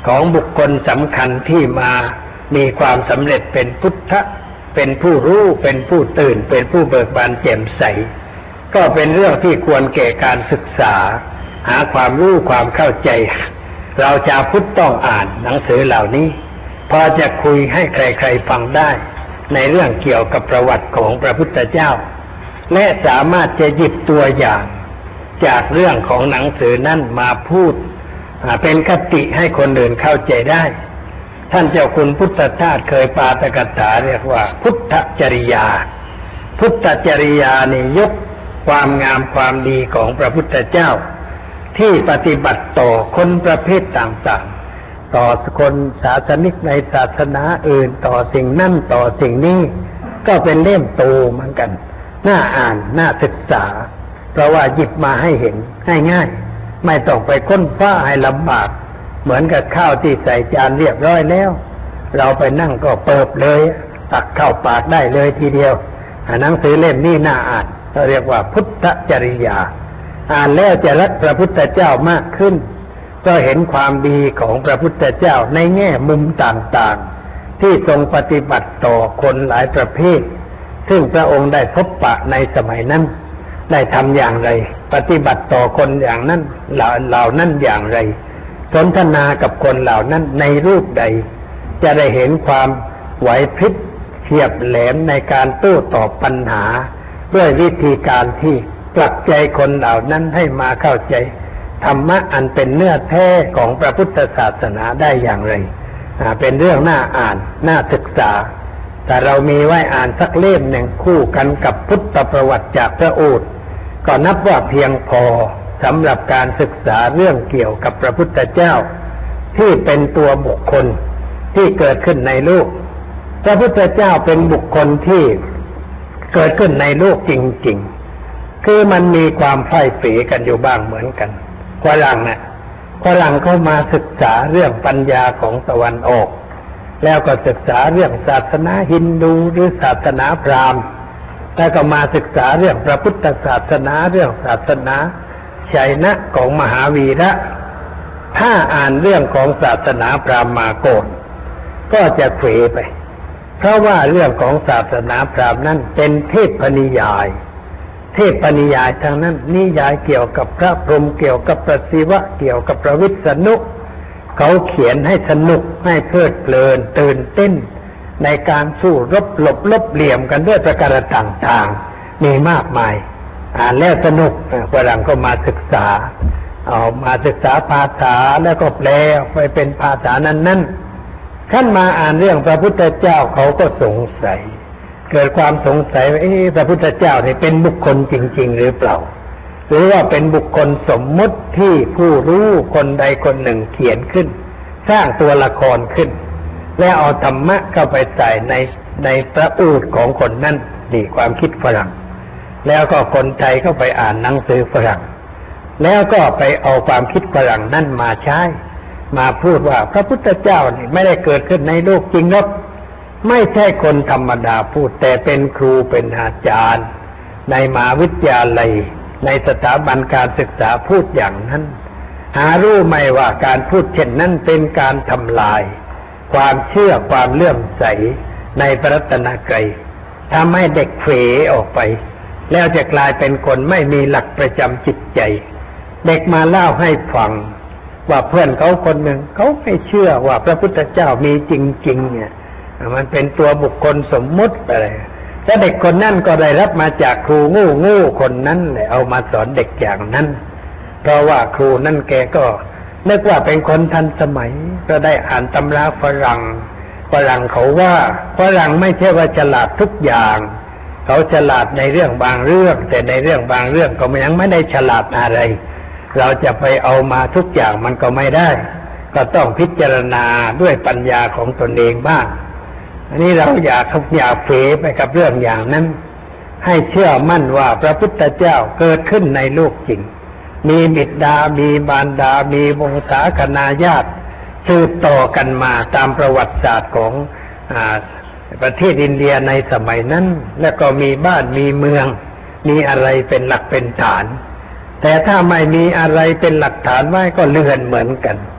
ของบุคคลสำคัญที่มามีความสำเร็จเป็นพุทธะเป็นผู้รู้เป็นผู้ตื่นเป็นผู้เบิกบานแจ่มใสก็เป็นเรื่องที่ควรแก่การศึกษาหาความรู้ความเข้าใจเราชาวพุทธต้องอ่านหนังสือเหล่านี้พอจะคุยให้ใครๆฟังได้ในเรื่องเกี่ยวกับประวัติของพระพุทธเจ้าและสามารถจะหยิบตัวอย่างจากเรื่องของหนังสือนั้นมาพูดเป็นคติให้คนอื่นเข้าใจได้ท่านเจ้าคุณพุทธทาสเคยปาฐกถาเรียกว่าพุทธจริยาพุทธจริยานี่ยกความงามความดีของพระพุทธเจ้าที่ปฏิบัติต่อคนประเภทต่างๆต่อคนศาสนิกในศาสนาอื่นต่อสิ่งนั่นต่อสิ่งนี้ก็เป็นเล่มโตเหมือนกันน่าอ่านน่าศึกษาเพราะว่าหยิบมาให้เห็นง่ายๆไม่ต้องไปค้นคว้าให้ลำบากเหมือนกับข้าวที่ใส่จานเรียบร้อยแล้วเราไปนั่งก็เปิบเลยตักเข้าปากได้เลยทีเดียวหนังสือเล่มนี้น่าอ่านเราเรียกว่าพุทธจริยาอ่านแล้วจะรักพระพุทธเจ้ามากขึ้นก็เห็นความดีของพระพุทธเจ้าในแง่มุมต่างๆที่ทรงปฏิบัติต่อคนหลายประเภทซึ่งพระองค์ได้พบปะในสมัยนั้นได้ทำอย่างไรปฏิบัติต่อคนอย่างนั้นเหล่านั้นอย่างไรสนทนากับคนเหล่านั้นในรูปใดจะได้เห็นความไหวพริบเฉียบแหลมในการโต้ตอบปัญหาด้วยวิธีการที่ปลุกใจคนเหล่านั้นให้มาเข้าใจธรรมะอันเป็นเนื้อแท้ของพระพุทธศาสนาได้อย่างไรเป็นเรื่องน่าอ่านน่าศึกษาแต่เรามีไว้อ่านสักเล่มหนึ่งคู่กันกับพุทธประวัติจากพระโอษฐ์ก็นับว่าเพียงพอสำหรับการศึกษาเรื่องเกี่ยวกับพระพุทธเจ้าที่เป็นตัวบุคคลที่เกิดขึ้นในโลกพระพุทธเจ้าเป็นบุคคลที่เกิดขึ้นในโลกจริงๆคือมันมีความไฝ่เป๋กันอยู่บ้างเหมือนกันฝรั่งเข้ามาศึกษาเรื่องปัญญาของตะวันออกแล้วก็ศึกษาเรื่องศาสนาฮินดูหรือศาสนาพราหมณ์แล้วก็มาศึกษาเรื่องพระพุทธศาสนาเรื่องศาสนาชัยนะของมหาวีระถ้าอ่านเรื่องของศาสนาพราหมณ์มาก่อนก็จะเขวไปเพราะว่าเรื่องของศาสนาพราหมณ์นั้นเป็นเทพนิยายทางนั้นนิยายเกี่ยวกับพระพรหมเกี่ยวกับพระศิวะเกี่ยวกับพระวิษณุเขาเขียนให้สนุกให้เพลิดเพลินตื่นเต้นในการสู้รบหลบลบเหลี่ยมกันด้วยประการต่างๆมีมากมายอ่านแล้วสนุกฝรั่งก็มาศึกษามาศึกษาภาษาแล้วก็แปลไปเป็นภาษานั้นๆท่านมาอ่านเรื่องพระพุทธเจ้าเขาก็สงสัยเกิดความสงสัยว่าพระพุทธเจ้านี่เป็นบุคคลจริงๆหรือเปล่าหรือว่าเป็นบุคคลสมมุติที่ผู้รู้คนใดคนหนึ่งเขียนขึ้นสร้างตัวละครขึ้นแล้วเอาธรรมะเข้าไปใส่ในพระอูฐของคนนั้นนี่ความคิดฝรั่งแล้วก็คนไทยก็ไปอ่านหนังสือฝรั่งแล้วก็ไปเอาความคิดฝรั่งนั่นมาใช้มาพูดว่าพระพุทธเจ้านี่ไม่ได้เกิดขึ้นในโลกจริงหรอกไม่ใช่คนธรรมดาพูดแต่เป็นครูเป็นอาจารย์ในมหาวิทยาลัยในสถาบันการศึกษาพูดอย่างนั้นหารู้ไหมว่าการพูดเช่นนั้นเป็นการทำลายความเชื่อความเลื่อมใสในพระรัตนตรัยทำให้เด็กเผลอออกไปแล้วจะกลายเป็นคนไม่มีหลักประจำจิตใจเด็กมาเล่าให้ฟังว่าเพื่อนเขาคนหนึ่งเขาไม่เชื่อว่าพระพุทธเจ้ามีจริงๆเนี่ยมันเป็นตัวบุคคลสมมุติอะไรแล้วเด็กคนนั้นก็ได้รับมาจากครูงูคนนั้นแหละเอามาสอนเด็กอย่างนั้นเพราะว่าครูนั่นแกก็นึกว่าเป็นคนทันสมัยก็ได้อ่านตำราฝรั่งเขาว่าฝรั่งไม่ใช่ว่าฉลาดทุกอย่างเขาฉลาดในเรื่องบางเรื่องแต่ในเรื่องบางเรื่องก็ยังไม่ได้ฉลาดอะไรเราจะไปเอามาทุกอย่างมันก็ไม่ได้ก็ต้องพิจารณาด้วยปัญญาของตนเองบ้างอันนี้เราอย่าเผลอไปกับเรื่องอย่างนั้นให้เชื่อมั่นว่าพระพุทธเจ้าเกิดขึ้นในโลกจริงมีบิดามีมารดามีวงศาคณาญาติสืบต่อกันมาตามประวัติศาสตร์ของประเทศอินเดียในสมัยนั้นแล้วก็มีบ้านมีเมืองมีอะไรเป็นหลักเป็นฐานแต่ถ้าไม่มีอะไรเป็นหลักฐานไว้ก็เลือนเหมือนกัน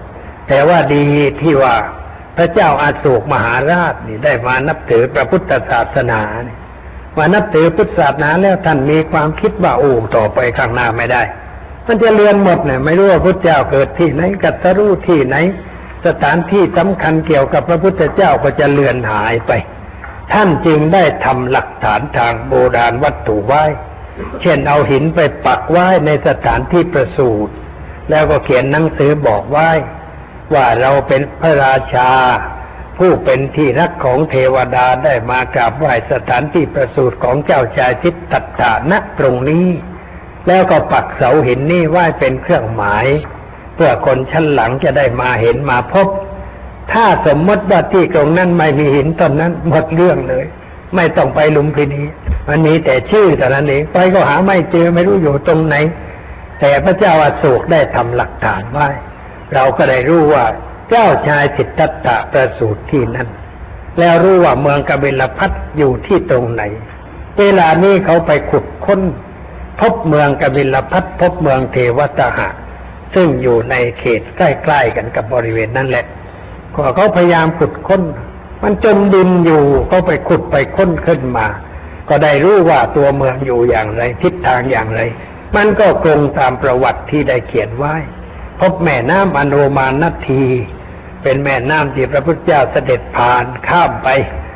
แต่ว่าดีที่ว่าพระเจ้าอาโศกมหาราชนี่ได้มานับถือพระพุทธศาสนามานับถือพุทธศาสนาแล้วท่านมีความคิดว่าต่อไปข้างหน้าไม่ได้มันจะเลือนหมดเนี่ยไม่รู้ว่าพุทธเจ้าเกิดที่ไหนกัตตรู้ที่ไหนสถานที่สำคัญเกี่ยวกับพระพุทธเจ้าก็จะเลือนหายไปท่านจึงได้ทำหลักฐานทางโบราณวัตถุไว้เช่นเอาหินไปปักไว้ในสถานที่ประสูติแล้วก็เขียนหนังสือบอกไว้ว่าเราเป็นพระราชาผู้เป็นที่รักของเทวดาได้มากราบไหว้สถานที่ประสูติของเจ้าชายสิทธัตถะณตรงนี้แล้วก็ปักเสาหินนี้ไว้เป็นเครื่องหมายเพื่อคนชั้นหลังจะได้มาเห็นมาพบถ้าสมมติว่าที่ตรงนั้นไม่มีหินต้นนั้นหมดเรื่องเลยไม่ต้องไปลุมพินีมันมีแต่ชื่อเท่านั้นเองไปก็หาไม่เจอไม่รู้อยู่ตรงไหนแต่พระเจ้าอโศกได้ทำหลักฐานไว้เราก็ได้รู้ว่าเจ้าชายสิทธัตถะประสูติที่นั่นแล้วรู้ว่าเมืองกบิลพัสต์อยู่ที่ตรงไหนเวลานี้เขาไปขุดค้นพบเมืองกบิลพัสต์พบเมืองเทวตหะซึ่งอยู่ในเขตใกล้ๆกันกับบริเวณนั้นแหละเขาพยายามขุดค้นมันจมดินอยู่เขาไปขุดไปค้นขึ้นมาก็ได้รู้ว่าตัวเมืองอยู่อย่างไรทิศทางอย่างไรมันก็ตรงตามประวัติที่ได้เขียนไว้พบแม่น้ำอโนมานัทธีเป็นแม่น้ำที่พระพุทธเจ้าเสด็จผ่านข้ามไป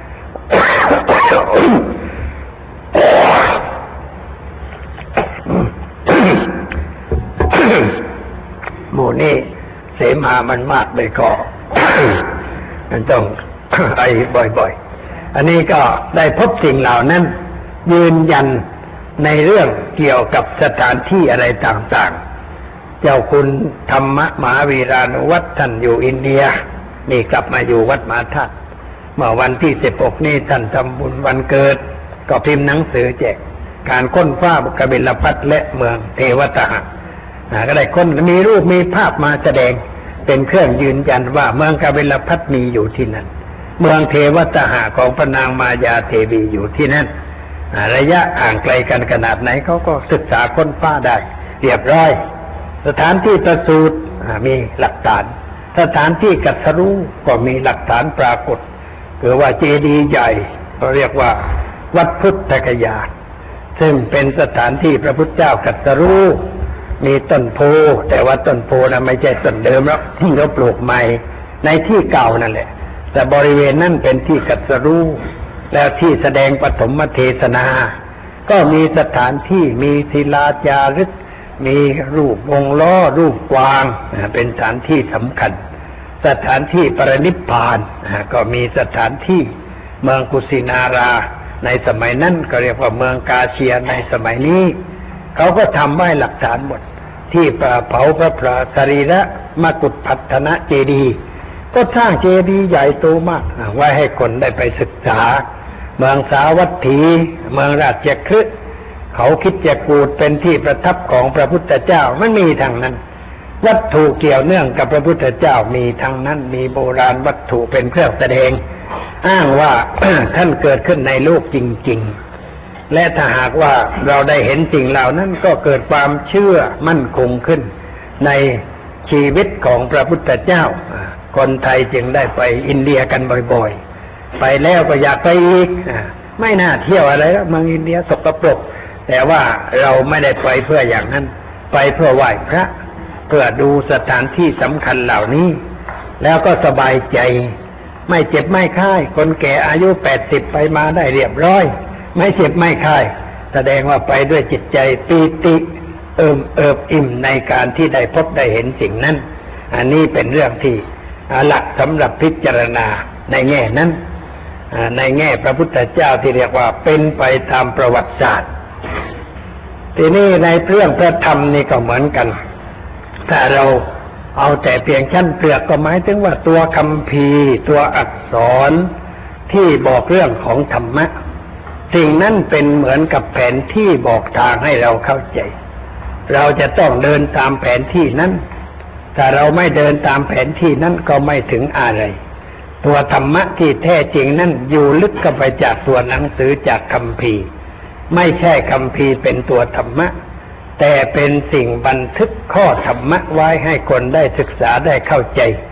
หมู่นี้เสมหะมันมากเลยก็มันต้อง ไอบ่อยๆอันนี้ก็ได้พบสิ่งเหล่านั้นยืนยันในเรื่องเกี่ยวกับสถานที่อะไรต่างๆเจ้าคุณธรรมมหาวีรานุวัตรท่านอยู่อินเดียนี่กลับมาอยู่วัดมหาธาตุเมื่อวันที่16นี้ท่านทำบุญวันเกิดก็พิมพ์หนังสือแจกการค้นคว้ากบิลพัสต์และเมืองเทวตหะก็ได้ค้นมีรูปมีภาพมาแสดงเป็นเครื่องยืนยันว่าเมืองกบิลพัสต์มีอยู่ที่นั่นเมืองเทวตหะของพระนางมายาเทวีอยู่ที่นั่นระยะห่างไกลกันขนาดไหนเขาก็ศึกษาค้นคว้าได้เรียบร้อยสถานที่ประสูติมีหลักฐานสถานที่กัสรู้ก็มีหลักฐานปรากฏคือว่าเจดีย์ใหญ่เขาเรียกว่าวัดพุทธกยาซึ่งเป็นสถานที่พระพุทธเจ้ากัสรู้มีต้นโพแต่ว่าต้นโพน่ะไม่ใช่ต้นเดิมแล้วที่เขาปลูกใหม่ในที่เก่านั่นแหละแต่บริเวณนั้นเป็นที่กัสรู้แล้วที่แสดงปฐมเทศนาก็มีสถานที่มีศิลาจารึกมีรูปวงล้อรูปกวางเป็นสถานที่สำคัญสถานที่ปรินิพพานก็มีสถานที่เมืองกุสินาราในสมัยนั้นก็เรียกว่าเมืองกาเซียในสมัยนี้เขาก็ทำไว้หลักฐานหมดที่เผาพระสรีระมกุฏพัฒนเจดีย์ก็สร้างเจดีย์ใหญ่โตมากไว้ให้คนได้ไปศึกษาเมืองสาวัตถีเมืองราชคฤห์เขาคิดจะกูดเป็นที่ประทับของพระพุทธเจ้ามันมีทั้งนั้นวัตถุเกี่ยวเนื่องกับพระพุทธเจ้ามีทั้งนั้นมีโบราณวัตถุเป็นเครื่องแสดงอ้างว่า ท่านเกิดขึ้นในโลกจริงๆและถ้าหากว่าเราได้เห็นสิ่งเหล่านั้นก็เกิดความเชื่อมั่นคงขึ้นในชีวิตของพระพุทธเจ้าคนไทยจึงได้ไปอินเดียกันบ่อยๆไปแล้วก็อยากไปอีกไม่น่าเที่ยวอะไรแล้วเมืองอินเดียสกปรกแต่ว่าเราไม่ได้ไปเพื่ออย่างนั้นไปเพื่อไหว้พระเพื่อดูสถานที่สำคัญเหล่านี้แล้วก็สบายใจไม่เจ็บไม่ไข้คนแก่อายุ80ไปมาได้เรียบร้อยไม่เจ็บไม่ไข้แสดงว่าไปด้วยจิตใจปีติเอิบอิ่มในการที่ได้พบได้เห็นสิ่งนั้นอันนี้เป็นเรื่องที่หลักสำหรับพิจารณาในแง่นั้นในแง่พระพุทธเจ้าที่เรียกว่าเป็นไปตามประวัติศาสตร์ทีนี้ในเรื่องพระธรรมนี่ก็เหมือนกันถ้าเราเอาแต่เพียงชั้นเปลือกก็หมายถึงว่าตัวคัมภีร์ตัวอักษรที่บอกเรื่องของธรรมะสิ่งนั้นเป็นเหมือนกับแผนที่บอกทางให้เราเข้าใจเราจะต้องเดินตามแผนที่นั้นถ้าเราไม่เดินตามแผนที่นั้นก็ไม่ถึงอะไรตัวธรรมะที่แท้จริงนั้นอยู่ลึกเข้าไปจากตัวหนังสือจากคัมภีร์ไม่ใช่คัมภีร์เป็นตัวธรรมะแต่เป็นสิ่งบันทึกข้อธรรมะไว้ให้คนได้ศึกษาได้เข้าใจ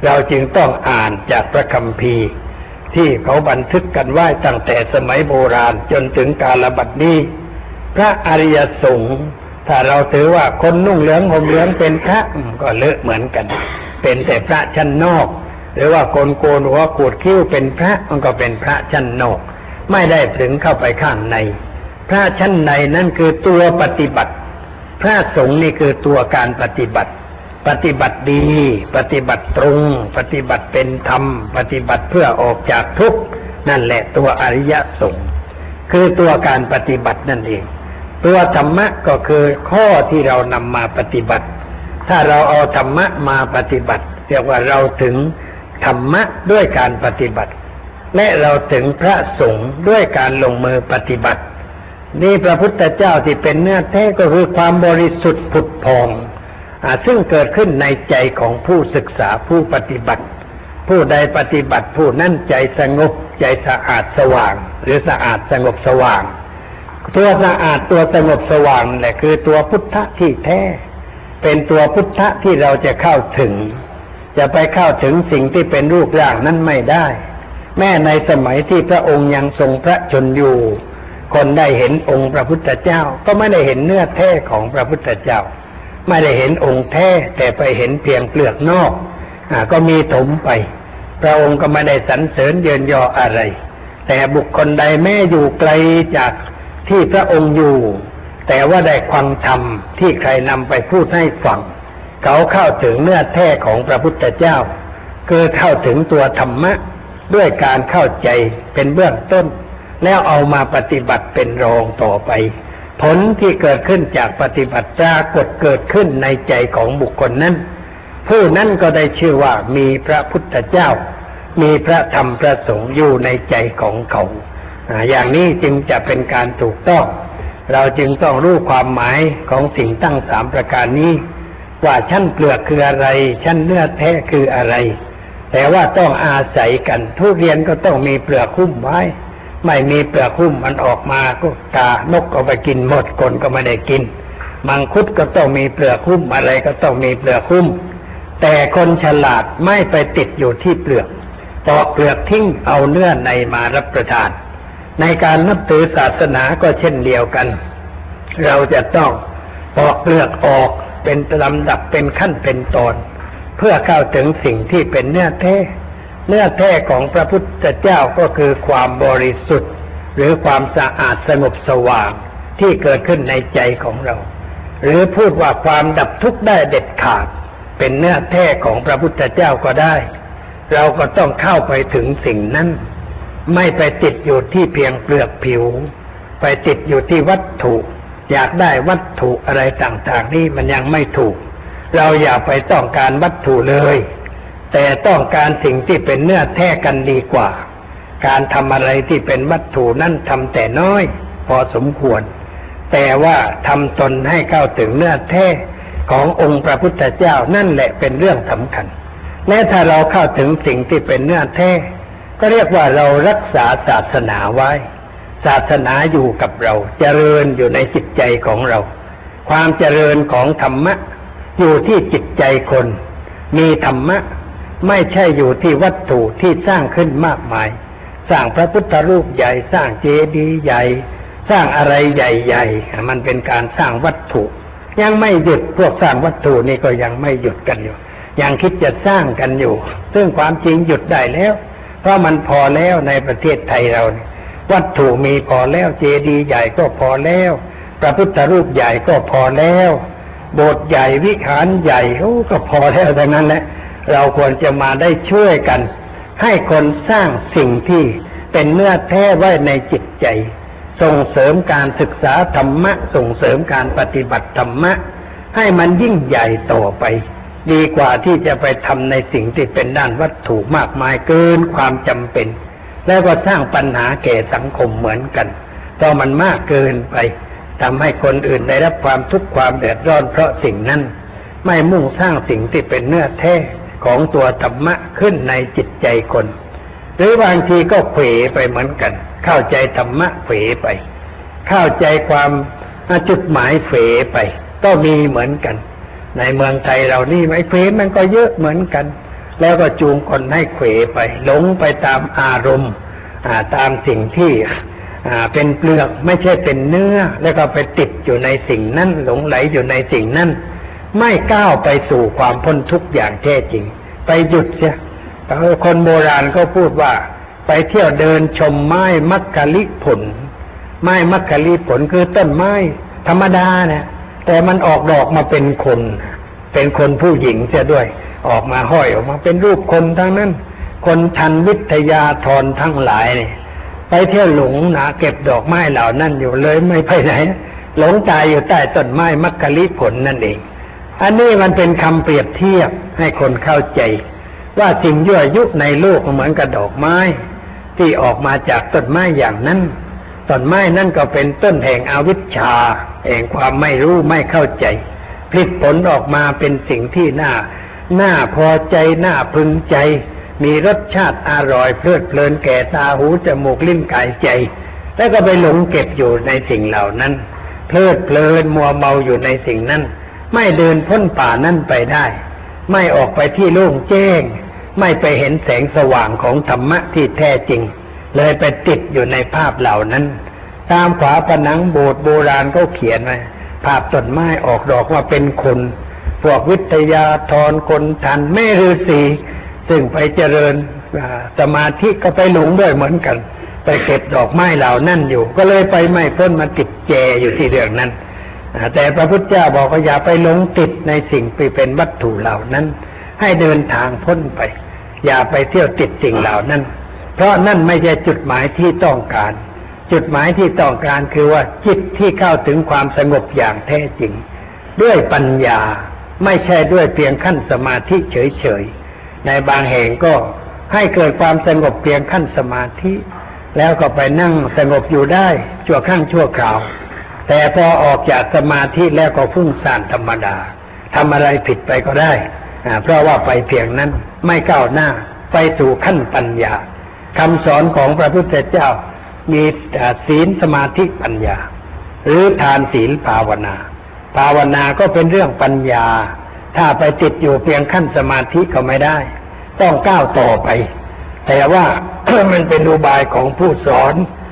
เราจึงต้องอ่านจากพระคัมภีร์ที่เขาบันทึกกันไว้ตั้งแต่สมัยโบราณจนถึงกาลบัดนี้พระอริยสงฆ์ถ้าเราถือว่าคนนุ่งเหลืองห่มเหลืองเป็นพระก็เลอะเหมือนกันเป็นแต่พระชั้นนอกหรือว่าคนโกนหัวขูดคิ้วเป็นพระมันก็เป็นพระชั้นนอกไม่ได้ถึงเข้าไปข้างในพระชั้นในนั่นคือตัวปฏิบัติพระสงฆ์นี่คือตัวการปฏิบัติปฏิบัติดีปฏิบัติตรงปฏิบัติเป็นธรรมปฏิบัติเพื่อออกจากทุกข์นั่นแหละตัวอริยสงฆ์คือตัวการปฏิบัตินั่นเองตัวธรรมะก็คือข้อที่เรานำมาปฏิบัติถ้าเราเอาธรรมะมาปฏิบัติเรียกว่าเราถึงธรรมะด้วยการปฏิบัติและเราถึงพระสงฆ์ด้วยการลงมือปฏิบัตินี่พระพุทธเจ้าที่เป็นเนื้อแท้ก็คือความบริสุทธิ์ผุดผ่องซึ่งเกิดขึ้นในใจของผู้ศึกษาผู้ปฏิบัติผู้ใดปฏิบัติผู้นั้นใจสงบใจสะอาดสว่างหรือสะอาดสงบสว่างตัวสะอาดตัวสงบสว่างนั่นแหละคือตัวพุทธะที่แท้เป็นตัวพุทธะที่เราจะเข้าถึงจะไปเข้าถึงสิ่งที่เป็นรูปร่างนั้นไม่ได้แม้ในสมัยที่พระองค์ยังทรงพระชนอยู่คนได้เห็นองค์พระพุทธเจ้าก็ไม่ได้เห็นเนื้อแท้ของพระพุทธเจ้าไม่ได้เห็นองค์แท้แต่ไปเห็นเพียงเปลือกนอกก็มีถมไปพระองค์ก็ไม่ได้สรรเสริญเยินยออะไรแต่บุคคลใดแม้อยู่ไกลจากที่พระองค์อยู่แต่ว่าได้ฟังธรรมที่ใครนำไปพูดให้ฟังเขาเข้าถึงเนื้อแท้ของพระพุทธเจ้าคือเข้าถึงตัวธรรมะด้วยการเข้าใจเป็นเบื้องต้นแล้วเอามาปฏิบัติเป็นรองต่อไปผลที่เกิดขึ้นจากปฏิบัติปรากฏเกิดขึ้นในใจของบุคคลนั้นผู้นั้นก็ได้ชื่อว่ามีพระพุทธเจ้ามีพระธรรมพระสงฆ์อยู่ในใจของเขาอย่างนี้จึงจะเป็นการถูกต้องเราจึงต้องรู้ความหมายของสิ่งตั้งสามประการนี้ว่าชั้นเปลือกคืออะไรชั้นเนื้อแท้คืออะไรแต่ว่าต้องอาศัยกันทุเรียนก็ต้องมีเปลือกหุ้มไว้ไม่มีเปลือกหุ้มมันออกมาก็กานกเอาไปกินหมดคนก็ไม่ได้กินมังคุดก็ต้องมีเปลือกหุ้มอะไรก็ต้องมีเปลือกหุ้มแต่คนฉลาดไม่ไปติดอยู่ที่เปลือกปอกเปลือกทิ้งเอาเนื้อในมารับประทานในการนับถือศาสนาก็เช่นเดียวกันเราจะต้องปอกเปลือกออกเป็นลำดับเป็นขั้นเป็นตอนเพื่อเข้าถึงสิ่งที่เป็นเนื้อแท้เนื้อแท้ของพระพุทธเจ้าก็คือความบริสุทธิ์หรือความสะอาดสงบสว่างที่เกิดขึ้นในใจของเราหรือพูดว่าความดับทุกข์ได้เด็ดขาดเป็นเนื้อแท้ของพระพุทธเจ้าก็ได้เราก็ต้องเข้าไปถึงสิ่งนั้นไม่ไปติดอยู่ที่เพียงเปลือกผิวไปติดอยู่ที่วัตถุอยากได้วัตถุอะไรต่างๆนี่มันยังไม่ถูกเราอย่าไปต้องการวัตถุเลยแต่ต้องการสิ่งที่เป็นเนื้อแท้กันดีกว่าการทำอะไรที่เป็นวัตถุนั้นทำแต่น้อยพอสมควรแต่ว่าทำตนให้เข้าถึงเนื้อแท้ขององค์พระพุทธเจ้านั่นแหละเป็นเรื่องสำคัญและถ้าเราเข้าถึงสิ่งที่เป็นเนื้อแท้ก็เรียกว่าเรารักษาศาสนาไว้ศาสนาอยู่กับเราเจริญอยู่ในจิตใจของเราความเจริญของธรรมะอยู่ที่จิตใจคนมีธรรมะไม่ใช่อยู่ที่วัตถุที่สร้างขึ้นมากมายสร้างพระพุทธรูปใหญ่สร้างเจดีย์ใหญ่สร้างอะไรใหญ่ๆมันเป็นการสร้างวัตถุยังไม่หยุดพวกสร้างวัตถุนี่ก็ยังไม่หยุดกันอยู่ยังคิดจะสร้างกันอยู่ซึ่งความจริงหยุดได้แล้วเพราะมันพอแล้วในประเทศไทยเราวัตถุมีพอแล้วเจดีย์ใหญ่ก็พอแล้วพระพุทธรูปใหญ่ก็พอแล้วโบสถ์ใหญ่วิหารใหญ่ก็พอแล้วดังนั้นแหละเราควรจะมาได้ช่วยกันให้คนสร้างสิ่งที่เป็นเนื้อแท้ไว้ในจิตใจส่งเสริมการศึกษาธรรมะส่งเสริมการปฏิบัติธรรมะให้มันยิ่งใหญ่ต่อไปดีกว่าที่จะไปทำในสิ่งที่เป็นด้านวัตถุมากมายเกินความจำเป็นแล้วก็สร้างปัญหาแก่สังคมเหมือนกันเพราะมันมากเกินไปทำให้คนอื่นได้รับความทุกข์ความเดือดร้อนเพราะสิ่งนั้นไม่มุ่งสร้างสิ่งที่เป็นเนื้อแท้ของตัวธรรมะขึ้นในจิตใจคนหรือบางทีก็เผลอไปเหมือนกันเข้าใจธรรมะเผลอไปเข้าใจความจุดหมายเผลอไปก็มีเหมือนกันในเมืองไทยเรานี่ไม่เผลอมันก็เยอะเหมือนกันแล้วก็จูงคนให้เขวไปหลงไปตามอารมณ์ตามสิ่งที่เป็นเปลือกไม่ใช่เป็นเนื้อแล้วก็ไปติดอยู่ในสิ่งนั้นหลงไหลอยู่ในสิ่งนั้นไม่ก้าวไปสู่ความพ้นทุกข์อย่างแท้จริงไปหยุดเสียคนโบราณก็พูดว่าไปเที่ยวเดินชมไม้มักกะลิผลไม้มักกะลิผลคือต้นไม้ธรรมดาเนี่ยแต่มันออกดอกมาเป็นคนผู้หญิงเสียด้วยออกมาห้อยออกมาเป็นรูปคนทั้งนั้นคนทันวิทยาธรทั้งหลายนี่ไปเที่ยวหลงนะเก็บดอกไม้เหล่านั้นอยู่เลยไม่ไปไหนหลงตายอยู่ใต้ต้นไม้มักกะลิผลนั่นเองอันนี้มันเป็นคำเปรียบเทียบให้คนเข้าใจว่าสิ่งยั่วยุในโลกเหมือนกับดอกไม้ที่ออกมาจากต้นไม้อย่างนั้นต้นไม้นั่นก็เป็นต้นแห่งอวิชชาแห่งความไม่รู้ไม่เข้าใจผลิตผลออกมาเป็นสิ่งที่น่าพอใจน่าพึงใจมีรสชาติอร่อยเพลิดเพลินแก่ตาหูจมูกลิ้นกายใจแล้วก็ไปหลงเก็บอยู่ในสิ่งเหล่านั้นเพลิดเพลินมัวเมาอยู่ในสิ่งนั้นไม่เดินพ้นป่านั้นไปได้ไม่ออกไปที่โล่งแจ้งไม่ไปเห็นแสงสว่างของธรรมะที่แท้จริงเลยไปติดอยู่ในภาพเหล่านั้นตามฝาผนังโบสถ์โบราณก็เขียนไว้ภาพต้นไม้ออกดอกว่าเป็นคนพวกวิทยาธรคนทันแม่ฤาษีซึ่งไปเจริญสมาธิก็ไปหลงด้วยเหมือนกันไปเก็บดอกไม้เหล่านั้นอยู่ก็เลยไปไม่พ้นมาติดแจอยู่ที่เรื่องนั้นแต่พระพุทธเจ้าบอกว่าอย่าไปหลงติดในสิ่งที่เป็นวัตถุเหล่านั้นให้เดินทางพ้นไปอย่าไปเที่ยวติดสิ่งเหล่านั้นเพราะนั่นไม่ใช่จุดหมายที่ต้องการจุดหมายที่ต้องการคือว่าจิตที่เข้าถึงความสงบอย่างแท้จริงด้วยปัญญาไม่ใช่ด้วยเพียงขั้นสมาธิเฉยๆในบางแห่งก็ให้เกิดความสงบเพียงขั้นสมาธิแล้วก็ไปนั่งสงบอยู่ได้ชั่วครั้งชั่วคราวแต่พอออกจากสมาธิแล้วก็ฟุ้งซ่านธรรมดาทำอะไรผิดไปก็ได้เพราะว่าไปเพียงนั้นไม่ก้าวหน้าไปสู่ขั้นปัญญาคำสอนของพระพุทธเจ้ามีศีลสมาธิปัญญาหรือทานศีลภาวนาก็เป็นเรื่องปัญญาถ้าไปติดอยู่เพียงขั้นสมาธิก็ไม่ได้ต้องก้าวต่อไปแต่ว่า มันเป็นอุบายของผู้สอน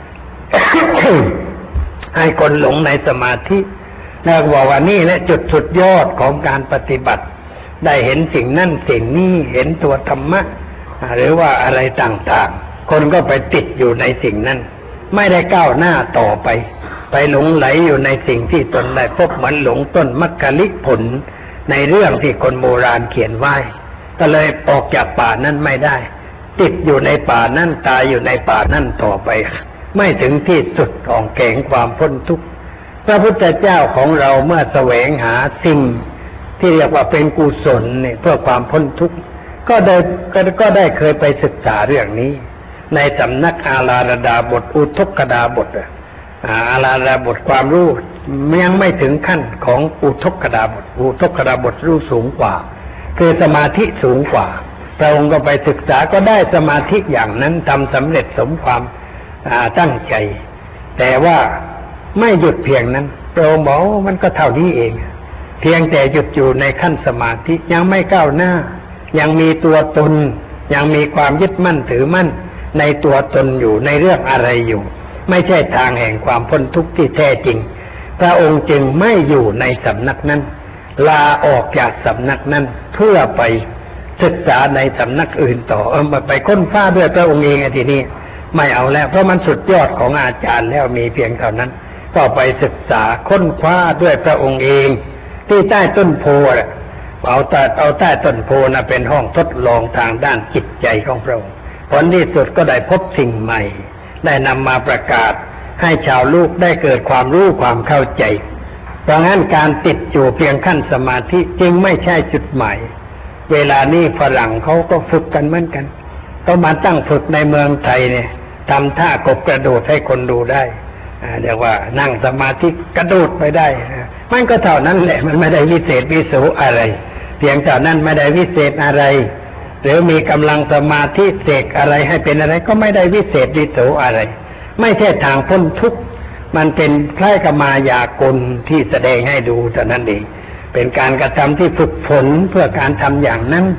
ให้คนหลงในสมาธิแล้วบอกว่านี่แหละจุดสุดยอดของการปฏิบัติได้เห็นสิ่งนั่นสิ่งนี้เห็นตัวธรรมะหรือว่าอะไรต่างๆคนก็ไปติดอยู่ในสิ่งนั้นไม่ได้ก้าวหน้าต่อไปหลงไหลอยู่ในสิ่งที่ตนได้พบเหมือนหลงต้นมักกะลิผลในเรื่องที่คนโบราณเขียนไว้ก็เลยออกจากป่านั้นไม่ได้ติดอยู่ในป่านั้นตายอยู่ในป่านั้นต่อไปไม่ถึงที่สุดของแห่งความพ้นทุกข์พระพุทธเจ้าของเราเมื่อแสวงหาสิ่งที่เรียกว่าเป็นกุศลเนี่ยเพื่อความพ้นทุกข์ก็ได้เคยไปศึกษาเรื่องนี้ในสำนักอาราดาบทอุทกดาบทอาราดาบทความรู้ยังไม่ถึงขั้นของอุทกดาบทรู้สูงกว่าคือสมาธิสูงกว่าพระองค์ก็ไปศึกษาก็ได้สมาธิอย่างนั้นทำสำเร็จสมความตั้งใจแต่ว่าไม่หยุดเพียงนั้นพระองค์บอกมันก็เท่านี้เองเพียงแต่หยุดอยู่ในขั้นสมาธิยังไม่ก้าวหน้ายังมีตัวตนยังมีความยึดมั่นถือมั่นในตัวตนอยู่ในเรื่องอะไรอยู่ไม่ใช่ทางแห่งความพ้นทุกข์ที่แท้จริงพระองค์จึงไม่อยู่ในสำนักนั้นลาออกจากสำนักนั้นเพื่อไปศึกษาในสำนักอื่นต่อไปค้นคว้าด้วยพระองค์เองทีนี้ไม่เอาแล้วเพราะมันสุดยอดของอาจารย์แล้วมีเพียงเท่านั้นก็ไปศึกษาค้นคว้าด้วยพระองค์เองที่ใต้ต้นโพเอาใต้ต้นโพนะเป็นห้องทดลองทางด้านจิตใจของพระองค์ผลที่สุดก็ได้พบสิ่งใหม่ได้นำมาประกาศให้ชาวโลกได้เกิดความรู้ความเข้าใจเพราะงั้นการติดอยู่เพียงขั้นสมาธิจึงไม่ใช่จุดหมายเวลานี้ฝรั่งเขาก็ฝึกกันเหมือนกันก็มาตั้งฝึกในเมืองไทยเนี่ยทำท่ากบกระโดดให้คนดูได้เรียกว่านั่งสมาธิกระโดดไปได้มันก็เท่านั้นแหละมันไม่ได้วิเศษวิโสอะไรเพียงเท่านั้นไม่ได้วิเศษอะไรหรือมีกำลังสมาธิเสกอะไรให้เป็นอะไรก็ไม่ได้วิเศษวิโสอะไรไม่ใช่ทางพ้นทุกข์มันเป็นคล้ายกับมายากลที่แสดงให้ดูเท่านั้นเองเป็นการกระทำที่ฝึกฝนเพื่อการทำอย่างนั้น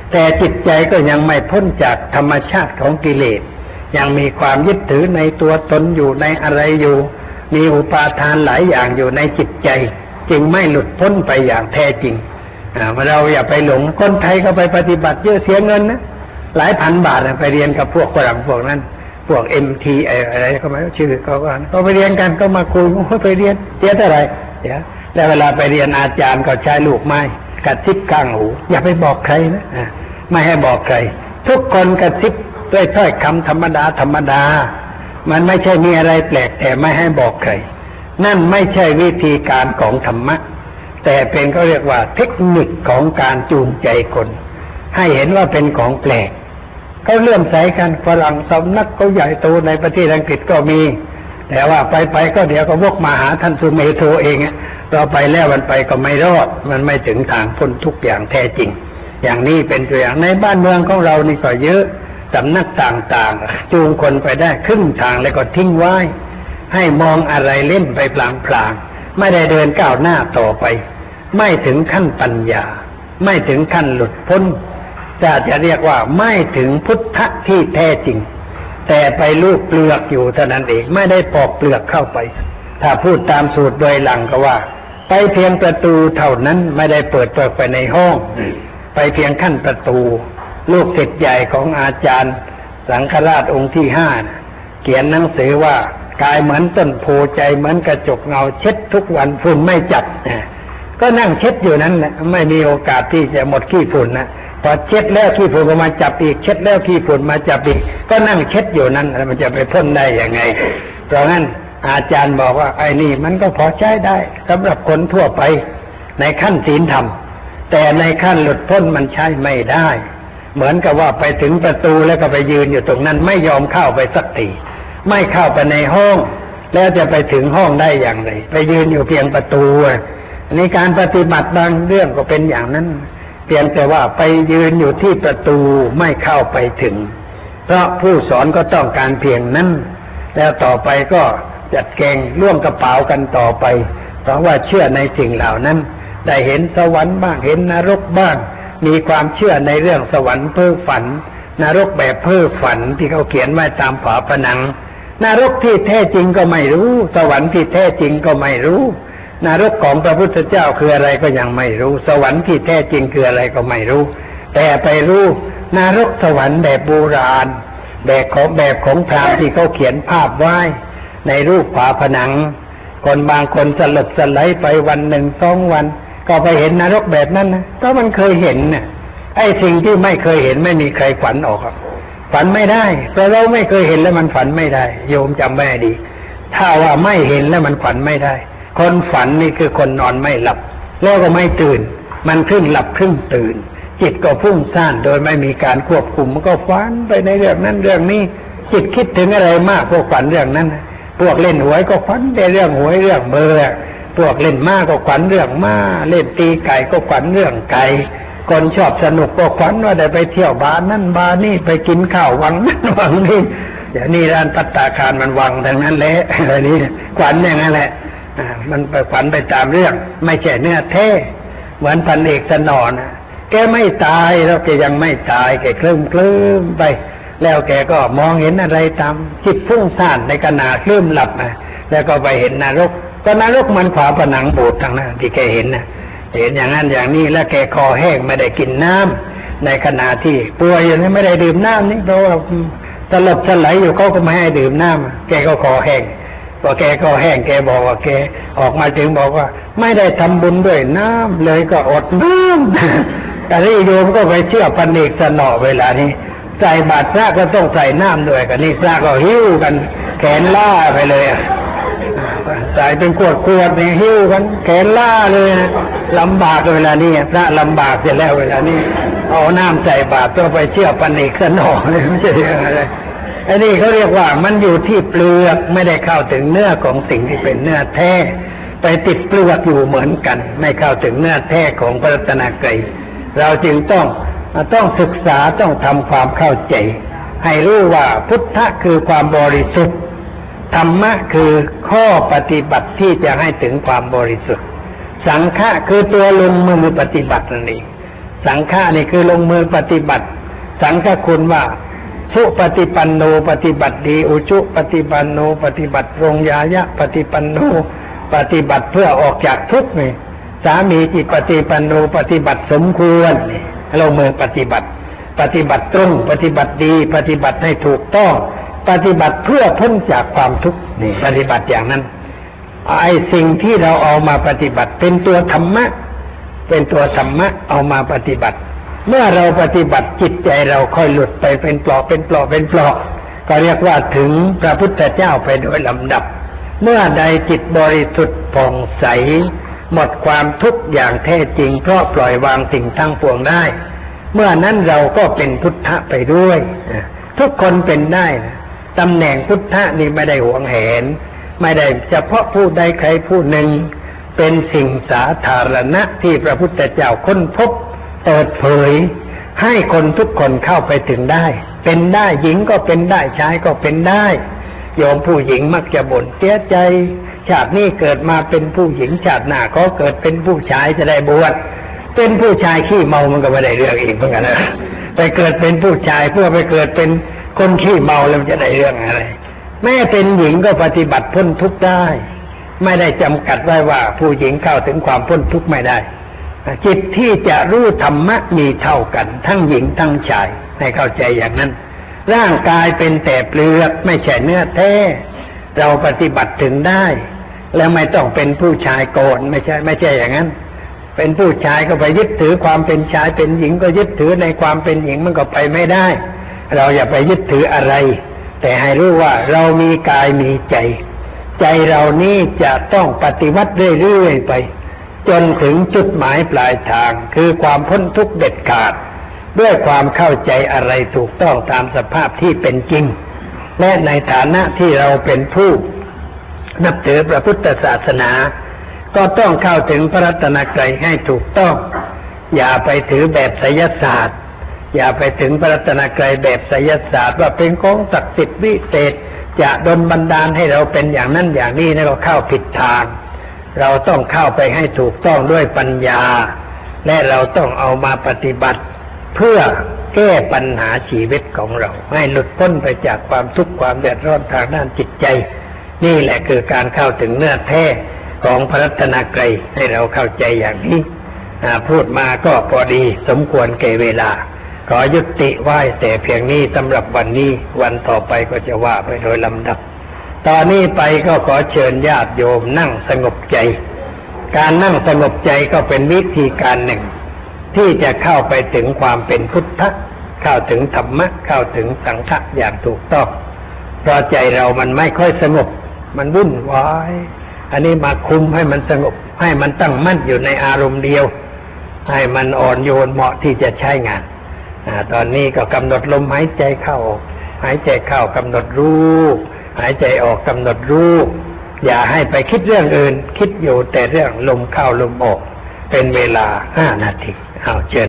แต่จิตใจก็ยังไม่พ้นจากธรรมชาติของกิเลสยังมีความยึดถือในตัวตนอยู่ในอะไรอยู่มีอุปาทานหลายอย่างอยู่ในจิตใจจึงไม่หลุดพ้นไปอย่างแท้จริงเราอย่าไปหลงคนไทยก็ไปปฏิบัติเยอะเสียเงินนะหลายพันบาทไปเรียนกับพวกฝรั่งพวกนั้นพวก MT อะไรก็ไม่รู้ชื่อเขาไปเรียนกันก็มาคุยไปเรียนเสียเท่าไหร่เดี๋ยวแล้วเวลาไปเรียนอาจารย์ก็ใช้ลูกไม้กระซิบข้างหูอย่าไปบอกใครนะไม่ให้บอกใครทุกคนกระซิบด้วยถ้อยคำธรรมดามันไม่ใช่มีอะไรแปลกแต่ไม่ให้บอกใครนั่นไม่ใช่วิธีการของธรรมะแต่เป็นก็เรียกว่าเทคนิคของการจูงใจคนให้เห็นว่าเป็นของแปลกเขาเลื่อมใสกันฝรั่งสำนักเขาใหญ่โตในประเทศอังกฤษก็มีแต่ว่าไปก็เดี๋ยวก็วกมาหาท่านสุเมโธเองเราไปแล้วมันไปก็ไม่รอดมันไม่ถึงทางพ้นทุกอย่างแท้จริงอย่างนี้เป็นตัวอย่างในบ้านเมืองของเรานี่ก็เยอะสำนักต่างๆจูงคนไปได้ครึ่งทางแล้วก็ทิ้งไว้ให้มองอะไรเล่นไปพลางๆไม่ได้เดินก้าวหน้าต่อไปไม่ถึงขั้นปัญญาไม่ถึงขั้นหลุดพ้นจะเรียกว่าไม่ถึงพุทธะที่แท้จริงแต่ไปลูบเปลือกอยู่เท่านั้นเองไม่ได้ปอกเปลือกเข้าไปถ้าพูดตามสูตรโดยหลังก็ว่าไปเพียงประตูเท่านั้นไม่ได้เปิดไปในห้องไปเพียงขั้นประตูลูกศิษย์ใหญ่ของอาจารย์สังฆราชองค์ที่5เขียนหนังสือว่ากายเหมือนต้นโพใจเหมือนกระจกเงาเช็ดทุกวันฝุ่นไม่จับก็นั่งเช็ดอยู่นั้นแหละไม่มีโอกาสที่จะหมดขี้ฝุ่นนะพอเช็ดแล้วขี้ฝุ่นก็มาจับอีกเช็ดแล้วขี้ฝุ่นมาจับอีกก็นั่งเช็ดอยู่นั้นแล้วมันจะไปพ้นได้ยังไงเพราะงั้นอาจารย์บอกว่าไอ้นี่มันก็พอใช้ได้สำหรับคนทั่วไปในขั้นศีลธรรมแต่ในขั้นหลุดพ้นมันใช้ไม่ได้เหมือนกับว่าไปถึงประตูแล้วก็ไปยืนอยู่ตรงนั้นไม่ยอมเข้าไปสักทีไม่เข้าไปในห้องแล้วจะไปถึงห้องได้อย่างไรไปยืนอยู่เพียงประตูในการปฏิบัติบางเรื่องก็เป็นอย่างนั้นเพียงแต่ว่าไปยืนอยู่ที่ประตูไม่เข้าไปถึงเพราะผู้สอนก็ต้องการเพียงนั้นแล้วต่อไปก็จัดแกงร่วมกระเป๋ากันต่อไปเพราะว่าเชื่อในสิ่งเหล่านั้นได้เห็นสวรรค์บ้างเห็นนรกบ้างมีความเชื่อในเรื่องสวรรค์เพ้อฝันนรกแบบเพ้อฝันที่เขาเขียนไว้ตามฝาผนังนรกที่แท้จริงก็ไม่รู้สวรรค์ที่แท้จริงก็ไม่รู้นรกของพระพุทธเจ้าคืออะไรก็ยังไม่รู้สวรรค์ที่แท้จริงคืออะไรก็ไม่รู้แต่ไปรู้นรกสวรรค์แบบโบราณแบบของพราหมณ์ที่เขาเขียนภาพไว้ในรูปฝาผนังคนบางคนสลบสลายไปวันหนึ่ง2 วันก็ไปเห็นนรกแบบนั้นนะเพราะมันเคยเห็นน่ะไอ้สิ่งที่ไม่เคยเห็นไม่มีใครฝันออกฝันไม่ได้เพราะเราไม่เคยเห็นแล้วมันฝันไม่ได้โยมจำไว้ดีถ้าว่าไม่เห็นแล้วมันฝันไม่ได้คนฝันนี่คือคนนอนไม่หลับแล้วก็ไม่ตื่นมันครึ่งหลับครึ่งตื่นจิตก็ฟุ้งซ่านโดยไม่มีการควบคุมมันก็ฝันไปในเรื่องนั้นเรื่องนี้จิตคิดถึงอะไรมากพวกฝันเรื่องนั้นพวกเล่นหวยก็ฝันแต่เรื่องหวยเรื่องเบอร์พวกเล่นม้าก็ฝันเรื่องม้าเล่นตีไก่ก็ฝันเรื่องไก่คนชอบสนุกก็ฝันว่าได้ไปเที่ยวบาร์นั่นบาร์นี่ไปกินข้าววังนั่นวังนี่เดี๋ยวนี้ร้านภัตตาคารมันวังทั้งนั้นแหละอะไรนี้ฝันอย่างนั้นแหละมันไปฝันไปตามเรื่องไม่ใช่เนื้อแท้เหมือนพันเอกสนอแกไม่ตายแล้วแกยังไม่ตายแกเคลิ้มไปแล้วแกก็มองเห็นอะไรตามจิตฟุ้งซ่านในขณะเคลิ้มหลับแล้วก็ไปเห็นนรกก็นรกมันฝาผนังโบสถ์ทั้งนั้นที่แกเห็นเห็นอย่างนั้นอย่างนี้แล้วแกคอแห้งไม่ได้กินน้ำในขณะที่ป่วยอยู่นี่ไม่ได้ดื่มน้ำนี่เพราะว่าสลบสลายอยู่เขาก็ไม่ให้ดื่มน้ำแกก็คอแห้งพอแกก็แห้งแกบอกว่าแกออกมาถึงบอกว่าไม่ได้ทำบุญด้วยน้ำเลยก็อดน้ำแต่นี่โยมก็ไปเชื่อพันเอกสนอเวลานี้ใส่บาตรพระก็ต้องใส่น้ำด้วยกันนี่พระก็หิ้วกันแขนล่าไปเลยใส่เป็นขวดนี่หิ้วกันแขนล่าเลยลำบากเวลานี้พระลำบากเสร็จแล้วเวลานี้เอาน้ำใส่บาตรต้องไปเชื่อพันเอกสนอเลยไม่ใช่อะไรอันนี้เขาเรียกว่ามันอยู่ที่เปลือกไม่ได้เข้าถึงเนื้อของสิ่งที่เป็นเนื้อแท้ไปติดเปลือกอยู่เหมือนกันไม่เข้าถึงเนื้อแท้ของพระรัตนกรัยเราจึงต้องศึกษาต้องทำความเข้าใจให้รู้ว่าพุทธะคือความบริสุทธิ์ธรรมะคือข้อปฏิบัติที่จะให้ถึงความบริสุทธิ์สังฆะคือตัวลงมือปฏิบัตินั่นเองสังฆะนี่คือลงมือปฏิบัติสังฆคุณว่าสุปฏิปันโนปฏิบัติดีอุจุปฏิปันโนปฏิบัติตรงยายะปฏิปันโนปฏิบัติเพื่อออกจากทุกข์นี่สามีจิตปฏิปันโนปฏิบัติสมควรลงมือปฏิบัติตรงปฏิบัติดีปฏิบัติให้ถูกต้องปฏิบัติเพื่อพ้นจากความทุกข์นี่ปฏิบัติอย่างนั้นไอ้สิ่งที่เราเอามาปฏิบัติเป็นตัวธรรมะเอามาปฏิบัติเมื่อเราปฏิบัติจิตใจเราค่อยหลุดไปเป็นเปลาะก็เรียกว่าถึงพระพุทธเจ้าไปโดยลำดับเมื่อใดจิตบริสุทธิ์ผ่องใสหมดความทุกข์อย่างแท้จริงเพราะปล่อยวางสิ่งทั้งปวงได้เมื่อนั้นเราก็เป็นพุทธะไปด้วยทุกคนเป็นได้ตำแหน่งพุทธะนี่ไม่ได้หวงแหนไม่ได้เฉพาะผู้ใดใครผู้หนึ่งเป็นสิ่งสาธารณะที่พระพุทธเจ้าค้นพบเปิดเผยให้คนทุกคนเข้าไปถึงได้เป็นได้หญิงก็เป็นได้ชายก็เป็นได้โยมผู้หญิงมักจะบ่นเสียใจชาตินี้เกิดมาเป็นผู้หญิงชาติหน้าก็เกิดเป็นผู้ชายจะได้บวชเป็นผู้ชายขี้เมามันก็ไม่ได้เรื่องเองเหมือนกันนะไปเกิดเป็นผู้ชายเพื่อไปเกิดเป็นคนขี้เมาแล้วจะได้เรื่องอะไรแม้เป็นหญิงก็ปฏิบัติพ้นทุกข์ได้ไม่ได้จำกัดไว้ว่าผู้หญิงเข้าถึงความพ้นทุกข์ไม่ได้จิตที่จะรู้ธรรมะมีเท่ากันทั้งหญิงทั้งชายให้เข้าใจอย่างนั้นร่างกายเป็นแต่เปลือกไม่ใช่เนื้อแท้เราปฏิบัติถึงได้แล้วไม่ต้องเป็นผู้ชายโกนไม่ใช่อย่างนั้นเป็นผู้ชายก็ไปยึดถือความเป็นชายเป็นหญิงก็ยึดถือในความเป็นหญิงมันก็ไปไม่ได้เราอย่าไปยึดถืออะไรแต่ให้รู้ว่าเรามีกายมีใจเรานี้จะต้องปฏิวัติเรื่อยๆไปจนถึงจุดหมายปลายทางคือความพ้นทุกข์เด็ดขาดด้วยความเข้าใจอะไรถูกต้องตามสภาพที่เป็นจริงและในฐานะที่เราเป็นผู้นับถือพระพุทธศาสนาก็ต้องเข้าถึงพระรัตนตรัยให้ถูกต้องอย่าไปถือแบบไสยศาสตร์อย่าไปถึงพระรัตนตรัยแบบไสยศาสตร์ว่าเป็นของศักดิ์สิทธิ์วิเศษจะดลบันดาลให้เราเป็นอย่างนั้นอย่างนี้แล้วก็เข้าผิดทางเราต้องเข้าไปให้ถูกต้องด้วยปัญญาและเราต้องเอามาปฏิบัติเพื่อแก้ปัญหาชีวิตของเราให้หลุดพ้นไปจากความทุกข์ความเดือดร้อนทางด้านจิตใจนี่แหละคือการเข้าถึงเนื้อแท้ของพระรัตนตรัยให้เราเข้าใจอย่างนี้พูดมาก็พอดีสมควรแก่เวลาขอยุติไว้แต่เพียงนี้สำหรับวันนี้วันต่อไปก็จะว่าไปโดยลำดับตอนนี้ไปก็ขอเชิญญาติโยมนั่งสงบใจการนั่งสงบใจก็เป็นวิธีการหนึ่งที่จะเข้าไปถึงความเป็นพุทธะเข้าถึงธรรมะเข้าถึงสังฆะอย่างถูกต้องเพราะใจเรามันไม่ค่อยสงบมันวุ่นวายอันนี้มาคุมให้มันสงบให้มันตั้งมั่นอยู่ในอารมณ์เดียวให้มันอ่อนโยนเหมาะที่จะใช้งานตอนนี้ก็กำหนดลมหายใจเข้าออกหายใจเข้ากำหนดรู้หายใจออกกำหนดรู้อย่าให้ไปคิดเรื่องอื่นคิดอยู่แต่เรื่องลมเข้าลมออกเป็นเวลา5 นาทีเอาเชิญ